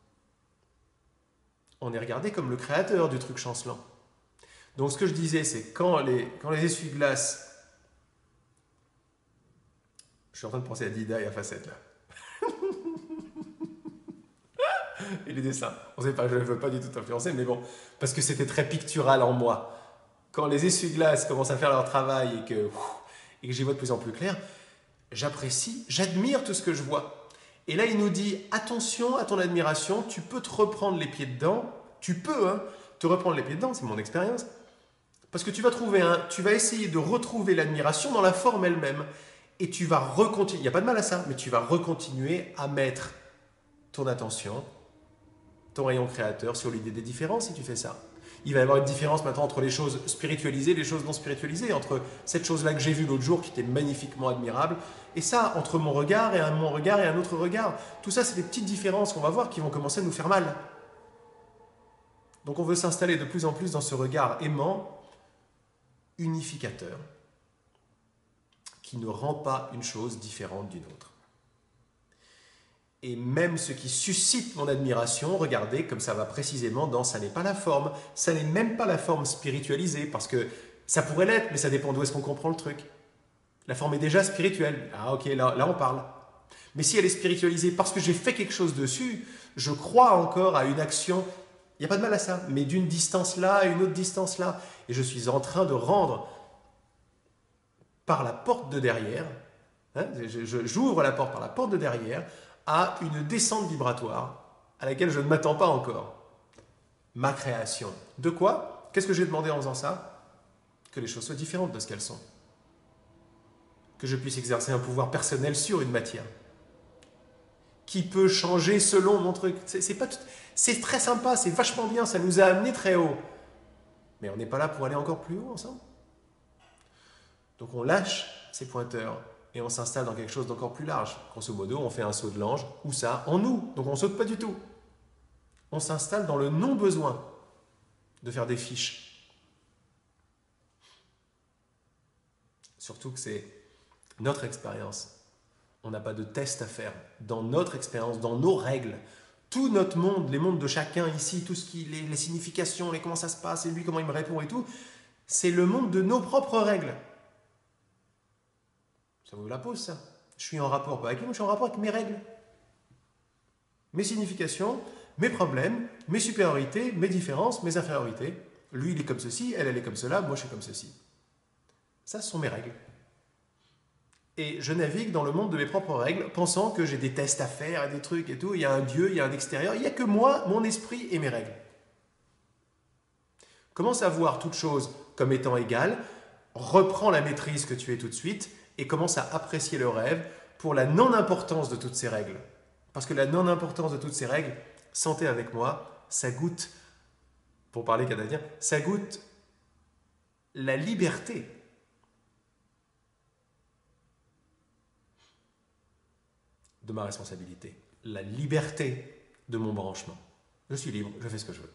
On est regardé comme le créateur du truc chancelant. Donc ce que je disais, c'est quand les, quand les essuie-glaces... Je suis en train de penser à Dida et à Facette là. Et les dessins. On sait pas, je ne veux pas du tout influencer, mais bon, parce que c'était très pictural en moi. Quand les essuie-glaces commencent à faire leur travail et que, et que j'y vois de plus en plus clair, j'apprécie, j'admire tout ce que je vois. Et là, il nous dit, attention à ton admiration, tu peux te reprendre les pieds dedans, tu peux hein, te reprendre les pieds dedans, c'est mon expérience, parce que tu vas, trouver un, tu vas essayer de retrouver l'admiration dans la forme elle-même, et tu vas recontinuer, il n'y a pas de mal à ça, mais tu vas recontinuer à mettre ton attention, ton rayon créateur sur l'idée des différences si tu fais ça. Il va y avoir une différence maintenant entre les choses spiritualisées et les choses non spiritualisées, entre cette chose-là que j'ai vue l'autre jour qui était magnifiquement admirable, et ça, entre mon regard et un, mon regard et un autre regard. Tout ça, c'est des petites différences qu'on va voir qui vont commencer à nous faire mal. Donc on veut s'installer de plus en plus dans ce regard aimant, unificateur, qui ne rend pas une chose différente d'une autre. Et même ce qui suscite mon admiration, regardez comme ça va précisément dans ça n'est pas la forme, ça n'est même pas la forme spiritualisée, parce que ça pourrait l'être, mais ça dépend d'où est-ce qu'on comprend le truc. La forme est déjà spirituelle. Ah ok, là, là on parle. Mais si elle est spiritualisée parce que j'ai fait quelque chose dessus, je crois encore à une action, il n'y a pas de mal à ça, mais d'une distance là à une autre distance là. Et je suis en train de rendre par la porte de derrière, hein, je, je, j'ouvre la porte par la porte de derrière, à une descente vibratoire à laquelle je ne m'attends pas encore. Ma création. De quoi? Qu'est-ce que j'ai demandé en faisant ça? Que les choses soient différentes de ce qu'elles sont. Que je puisse exercer un pouvoir personnel sur une matière qui peut changer selon mon truc. C'est, c'est, pas tout... c'est très sympa, c'est vachement bien, ça nous a amené très haut. Mais on n'est pas là pour aller encore plus haut ensemble. Donc on lâche ces pointeurs et on s'installe dans quelque chose d'encore plus large. Grosso modo, on fait un saut de l'ange, ou ça, en nous. Donc on ne saute pas du tout. On s'installe dans le non-besoin de faire des fiches. Surtout que c'est notre expérience. On n'a pas de test à faire. Dans notre expérience, dans nos règles, tout notre monde, les mondes de chacun ici, tout ce qui, les, les significations, les comment ça se passe, et lui comment il me répond et tout, c'est le monde de nos propres règles. Ça vous la pose, ça? Je suis en rapport, pas avec lui, mais je suis en rapport avec mes règles. Mes significations, mes problèmes, mes supériorités, mes différences, mes infériorités. Lui, il est comme ceci, elle, elle est comme cela, moi, je suis comme ceci. Ça, ce sont mes règles. Et je navigue dans le monde de mes propres règles, pensant que j'ai des tests à faire, des trucs et tout. Il y a un Dieu, il y a un extérieur. Il n'y a que moi, mon esprit et mes règles. Commence à voir toute chose comme étant égale, reprends la maîtrise que tu es tout de suite, et commence à apprécier le rêve pour la non-importance de toutes ces règles. Parce que la non-importance de toutes ces règles, sentez avec moi, ça goûte, pour parler canadien, ça goûte la liberté. de ma responsabilité, la liberté de mon branchement. Je suis libre, je fais ce que je veux.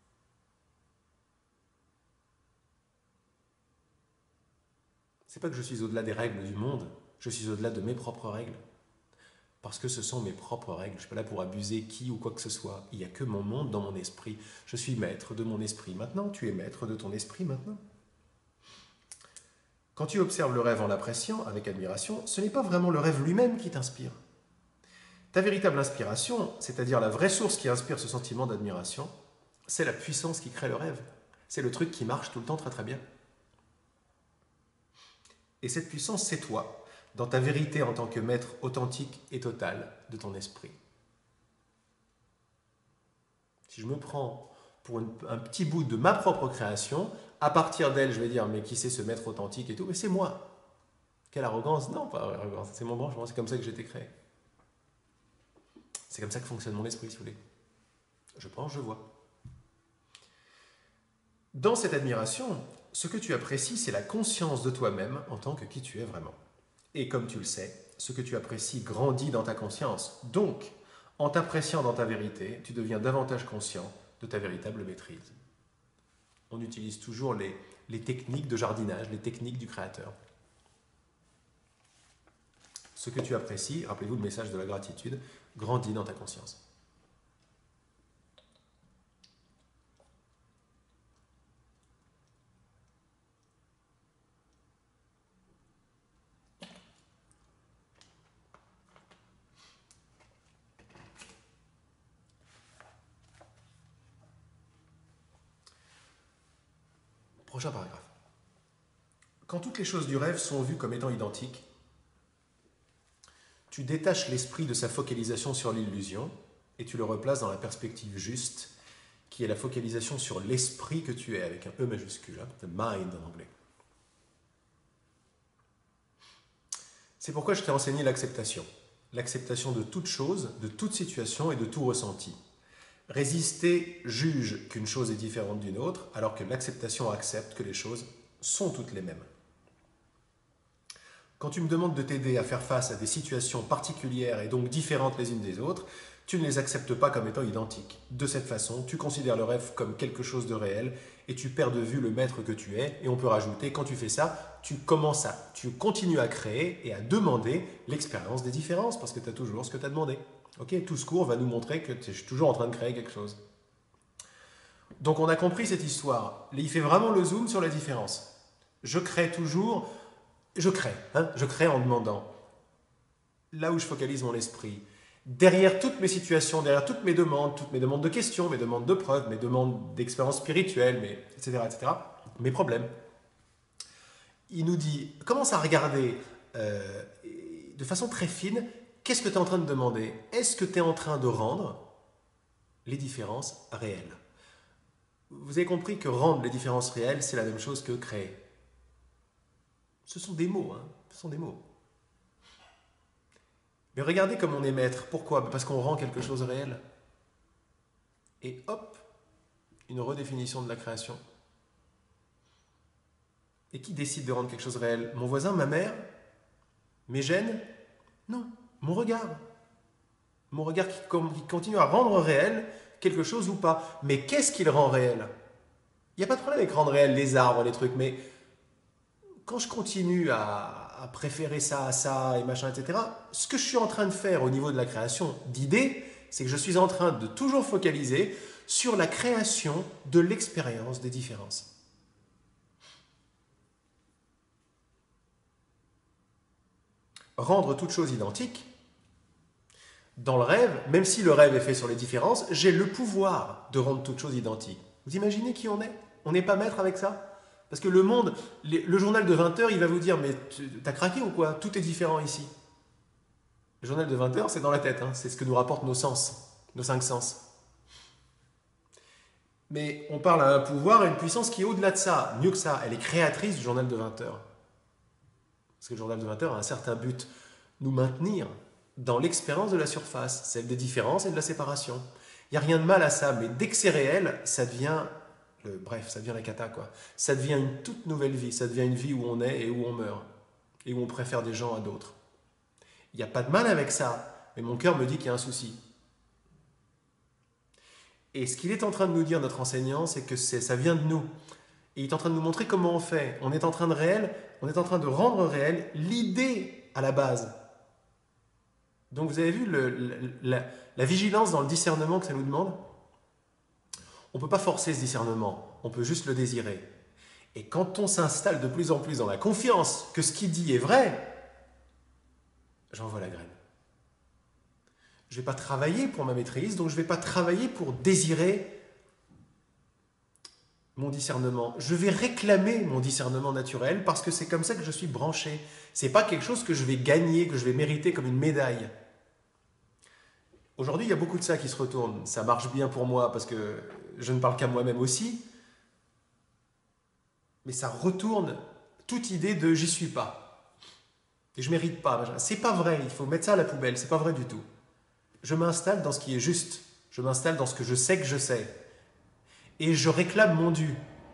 C'est pas que je suis au-delà des règles du monde, je suis au-delà de mes propres règles. Parce que ce sont mes propres règles. Je ne suis pas là pour abuser qui ou quoi que ce soit. Il n'y a que mon monde dans mon esprit. Je suis maître de mon esprit maintenant. Tu es maître de ton esprit maintenant. Quand tu observes le rêve en l'appréciant avec admiration, ce n'est pas vraiment le rêve lui-même qui t'inspire. Ta véritable inspiration, c'est-à-dire la vraie source qui inspire ce sentiment d'admiration, c'est la puissance qui crée le rêve. C'est le truc qui marche tout le temps très très bien. Et cette puissance, c'est toi, dans ta vérité en tant que maître authentique et total de ton esprit. Si je me prends pour une, un petit bout de ma propre création, à partir d'elle, je vais dire, mais qui c'est ce maître authentique et tout? Mais c'est moi. Quelle arrogance? Non, pas arrogance, c'est mon branchement, c'est comme ça que j'ai été créé. C'est comme ça que fonctionne mon esprit, si vous voulez. Je pense, je vois. Dans cette admiration, ce que tu apprécies, c'est la conscience de toi-même en tant que qui tu es vraiment. Et comme tu le sais, ce que tu apprécies grandit dans ta conscience. Donc, en t'appréciant dans ta vérité, tu deviens davantage conscient de ta véritable maîtrise. On utilise toujours les, les techniques de jardinage, les techniques du créateur. Ce que tu apprécies, rappelez-vous le message de la gratitude, grandit dans ta conscience. Prochain paragraphe. Quand toutes les choses du rêve sont vues comme étant identiques, tu détaches l'esprit de sa focalisation sur l'illusion et tu le replaces dans la perspective juste, qui est la focalisation sur l'esprit que tu es, avec un E majuscule, hein, the mind en anglais. C'est pourquoi je t'ai enseigné l'acceptation. L'acceptation de toute chose, de toute situation et de tout ressenti. Résister juge qu'une chose est différente d'une autre, alors que l'acceptation accepte que les choses sont toutes les mêmes. Quand tu me demandes de t'aider à faire face à des situations particulières et donc différentes les unes des autres, tu ne les acceptes pas comme étant identiques. De cette façon, tu considères le rêve comme quelque chose de réel et tu perds de vue le maître que tu es. Et on peut rajouter, quand tu fais ça, tu commences à, tu continues à créer et à demander l'expérience des différences parce que tu as toujours ce que tu as demandé. Okay, tout ce cours va nous montrer que je suis toujours en train de créer quelque chose. Donc on a compris cette histoire. Il fait vraiment le zoom sur la différence. Je crée toujours, je crée, hein, je crée en demandant. Là où je focalise mon esprit, derrière toutes mes situations, derrière toutes mes demandes, toutes mes demandes de questions, mes demandes de preuves, mes demandes d'expérience spirituelle, mes, et cetera, et cetera, mes problèmes. Il nous dit, commence à regarder euh, de façon très fine. Qu'est-ce que tu es en train de demander? Est-ce que tu es en train de rendre les différences réelles? Vous avez compris que rendre les différences réelles, c'est la même chose que créer. Ce sont des mots, hein, ce sont des mots. Mais regardez comme on est maître. Pourquoi? Parce qu'on rend quelque chose réel. Et hop, une redéfinition de la création. Et qui décide de rendre quelque chose réel? Mon voisin, ma mère? Mes gènes? Non. Mon regard. Mon regard qui, qui continue à rendre réel quelque chose ou pas. Mais qu'est-ce qu'il rend réel? Il n'y a pas de problème avec rendre réel les arbres, les trucs, mais quand je continue à, à préférer ça à ça et machin, et cetera, ce que je suis en train de faire au niveau de la création d'idées, c'est que je suis en train de toujours focaliser sur la création de l'expérience des différences. Rendre toute chose identique, dans le rêve, même si le rêve est fait sur les différences, j'ai le pouvoir de rendre toute chose identique. Vous imaginez qui on est? On n'est pas maître avec ça? Parce que le monde, le journal de vingt heures, il va vous dire, mais t'as craqué ou quoi? Tout est différent ici. Le journal de vingt heures, c'est dans la tête, hein. C'est ce que nous rapportent nos sens, nos cinq sens. Mais on parle à un pouvoir, à une puissance qui est au-delà de ça. Mieux que ça, elle est créatrice du journal de vingt heures. Parce que le journal de vingt heures a un certain but, nous maintenir dans l'expérience de la surface, celle des différences et de la séparation. Il n'y a rien de mal à ça, mais dès que c'est réel, ça devient, le, bref, ça devient la cata, quoi. Ça devient une toute nouvelle vie, ça devient une vie où on est et où on meurt, et où on préfère des gens à d'autres. Il n'y a pas de mal avec ça, mais mon cœur me dit qu'il y a un souci. Et ce qu'il est en train de nous dire, notre enseignant, c'est que c'est, ça vient de nous. Et il est en train de nous montrer comment on fait. On est en train de réel, on est en train de rendre réel l'idée à la base. Donc vous avez vu le, le, la, la vigilance dans le discernement que ça nous demande? On ne peut pas forcer ce discernement, on peut juste le désirer. Et quand on s'installe de plus en plus dans la confiance que ce qu'il dit est vrai, j'envoie la graine. Je ne vais pas travailler pour ma maîtrise, donc je ne vais pas travailler pour désirer mon discernement. Je vais réclamer mon discernement naturel parce que c'est comme ça que je suis branché. Ce n'est pas quelque chose que je vais gagner, que je vais mériter comme une médaille. Aujourd'hui, il y a beaucoup de ça qui se retourne. Ça marche bien pour moi parce que je ne parle qu'à moi-même aussi. Mais ça retourne toute idée de « j'y suis pas ». Et je ne mérite pas. C'est pas vrai, il faut mettre ça à la poubelle, c'est pas vrai du tout. Je m'installe dans ce qui est juste. Je m'installe dans ce que je sais que je sais. Et je réclame mon dû.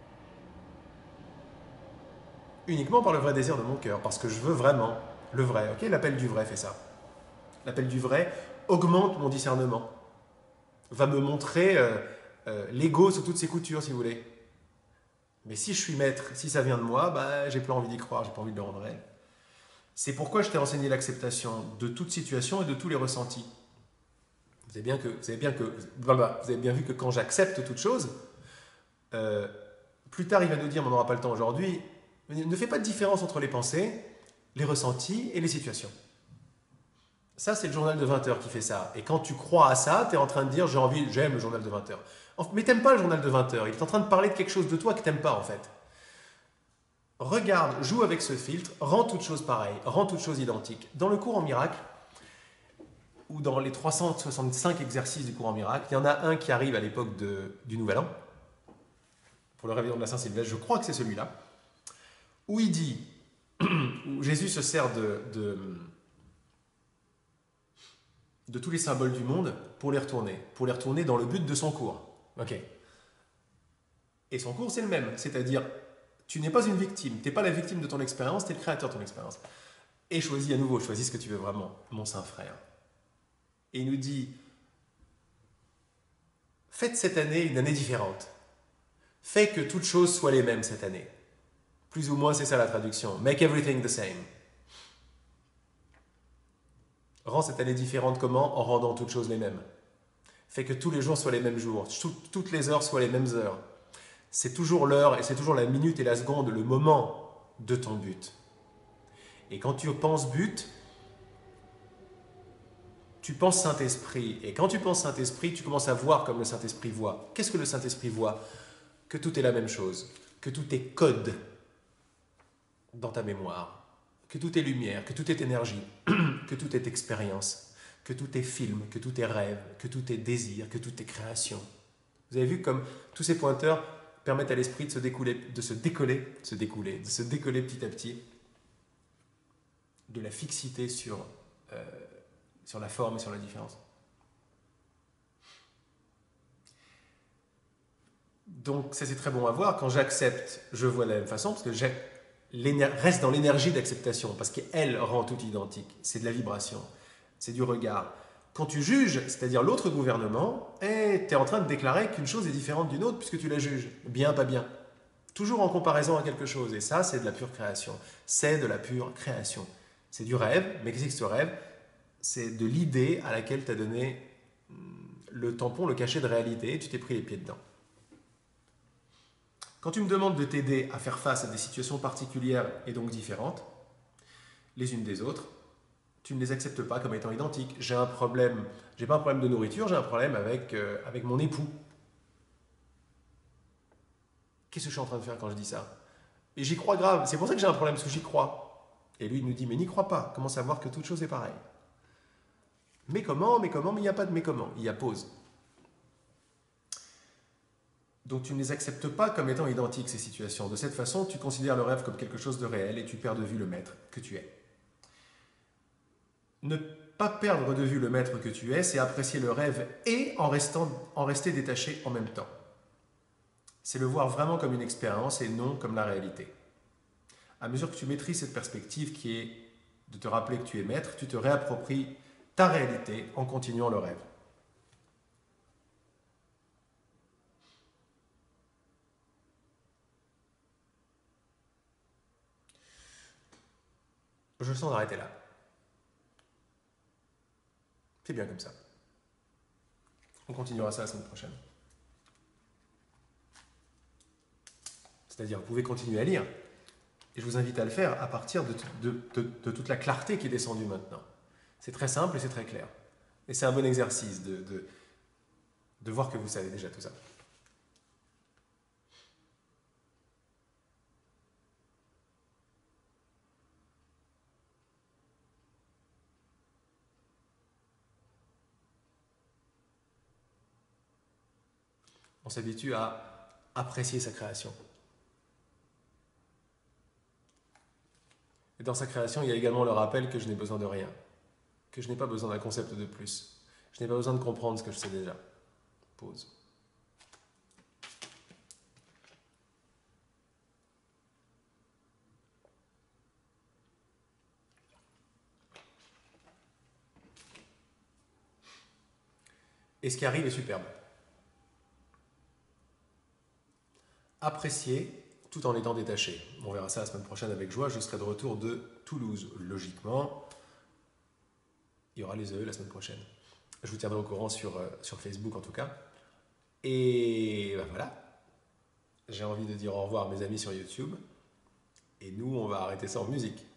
Uniquement par le vrai désir de mon cœur, parce que je veux vraiment le vrai. Ok, l'appel du vrai fait ça. L'appel du vrai augmente mon discernement. Va me montrer euh, euh, l'ego sous toutes ses coutures, si vous voulez. Mais si je suis maître, si ça vient de moi, bah, j'ai pas envie d'y croire, j'ai pas envie de le rendre réel. C'est pourquoi je t'ai enseigné l'acceptation de toute situation et de tous les ressentis. Vous avez bien, que, vous avez bien, que, voilà, vous avez bien vu que quand j'accepte toute chose, euh, plus tard il va nous dire, mais on n'aura pas le temps aujourd'hui, ne fais pas de différence entre les pensées, les ressentis et les situations. Ça, c'est le journal de vingt heures qui fait ça. Et quand tu crois à ça, tu es en train de dire, j'ai envie, j'aime le journal de vingt heures. Mais t'aimes pas le journal de vingt heures. Il est en train de parler de quelque chose de toi que t'aimes pas, en fait. Regarde, joue avec ce filtre, rends toutes choses pareilles, rends toutes choses identiques. Dans le cours en miracle, ou dans les trois cent soixante-cinq exercices du cours en miracle, il y en a un qui arrive à l'époque du Nouvel An, pour le réveillon de la Saint-Sylvestre, je crois que c'est celui-là, où il dit, où Jésus se sert de, de, de tous les symboles du monde pour les retourner, pour les retourner dans le but de son cours. Ok. Et son cours, c'est le même, c'est-à-dire, tu n'es pas une victime, tu n'es pas la victime de ton expérience, tu es le créateur de ton expérience. Et choisis à nouveau, choisis ce que tu veux vraiment, mon saint frère. Et il nous dit, faites cette année une année différente. Fais que toutes choses soient les mêmes cette année. Plus ou moins, c'est ça la traduction. Make everything the same. Rends cette année différente comment? En rendant toutes choses les mêmes. Fais que tous les jours soient les mêmes jours, toutes les heures soient les mêmes heures. C'est toujours l'heure et c'est toujours la minute et la seconde, le moment de ton but. Et quand tu penses but, tu penses Saint-Esprit. Et quand tu penses Saint-Esprit, tu commences à voir comme le Saint-Esprit voit. Qu'est-ce que le Saint-Esprit voit? Que tout est la même chose, que tout est code dans ta mémoire, que tout est lumière, que tout est énergie, que tout est expérience, que tout est film, que tout est rêve, que tout est désir, que tout est création. Vous avez vu comme tous ces pointeurs permettent à l'esprit de se découler, de se décoller, de se découler, de se décoller petit à petit de la fixité sur, euh, sur la forme et sur la différence. Donc ça c'est très bon à voir. Quand j'accepte, je vois de la même façon parce que je reste dans l'énergie d'acceptation parce qu'elle rend tout identique. C'est de la vibration, c'est du regard. Quand tu juges, c'est-à-dire l'autre gouvernement, tu es en train de déclarer qu'une chose est différente d'une autre puisque tu la juges. Bien, pas bien. Toujours en comparaison à quelque chose. Et ça, c'est de la pure création. C'est de la pure création. C'est du rêve. Mais qu'est-ce que ce rêve? C'est de l'idée à laquelle tu as donné le tampon, le cachet de réalité et tu t'es pris les pieds dedans. Quand tu me demandes de t'aider à faire face à des situations particulières et donc différentes, les unes des autres, tu ne les acceptes pas comme étant identiques. J'ai un problème, j'ai pas un problème de nourriture, j'ai un problème avec, euh, avec mon époux. Qu'est-ce que je suis en train de faire quand je dis ça? Et j'y crois grave, c'est pour ça que j'ai un problème, parce que j'y crois. Et lui, il nous dit, mais n'y crois pas, commence à voir que toute chose est pareille. Mais comment, mais comment, mais il n'y a pas de mais comment, il y a pause. Donc tu ne les acceptes pas comme étant identiques, ces situations. De cette façon, tu considères le rêve comme quelque chose de réel et tu perds de vue le maître que tu es. Ne pas perdre de vue le maître que tu es, c'est apprécier le rêve et en, restant, en rester détaché en même temps. C'est le voir vraiment comme une expérience et non comme la réalité. À mesure que tu maîtrises cette perspective qui est de te rappeler que tu es maître, tu te réappropries ta réalité en continuant le rêve. Je sens d'arrêter là. C'est bien comme ça. On continuera ça la semaine prochaine. C'est-à-dire, vous pouvez continuer à lire. Et je vous invite à le faire à partir de, de, de, de toute la clarté qui est descendue maintenant. C'est très simple et c'est très clair. Et c'est un bon exercice de, de, de voir que vous savez déjà tout ça. On s'habitue à apprécier sa création. Et dans sa création, il y a également le rappel que je n'ai besoin de rien, que je n'ai pas besoin d'un concept de plus. Je n'ai pas besoin de comprendre ce que je sais déjà. Pause. Et ce qui arrive est superbe. Apprécier tout en étant détaché. On verra ça la semaine prochaine avec joie. Je serai de retour de Toulouse. Logiquement, il y aura les E E la semaine prochaine. Je vous tiendrai au courant sur, euh, sur Facebook en tout cas. Et ben voilà. J'ai envie de dire au revoir à mes amis sur YouTube. Et nous, on va arrêter ça en musique.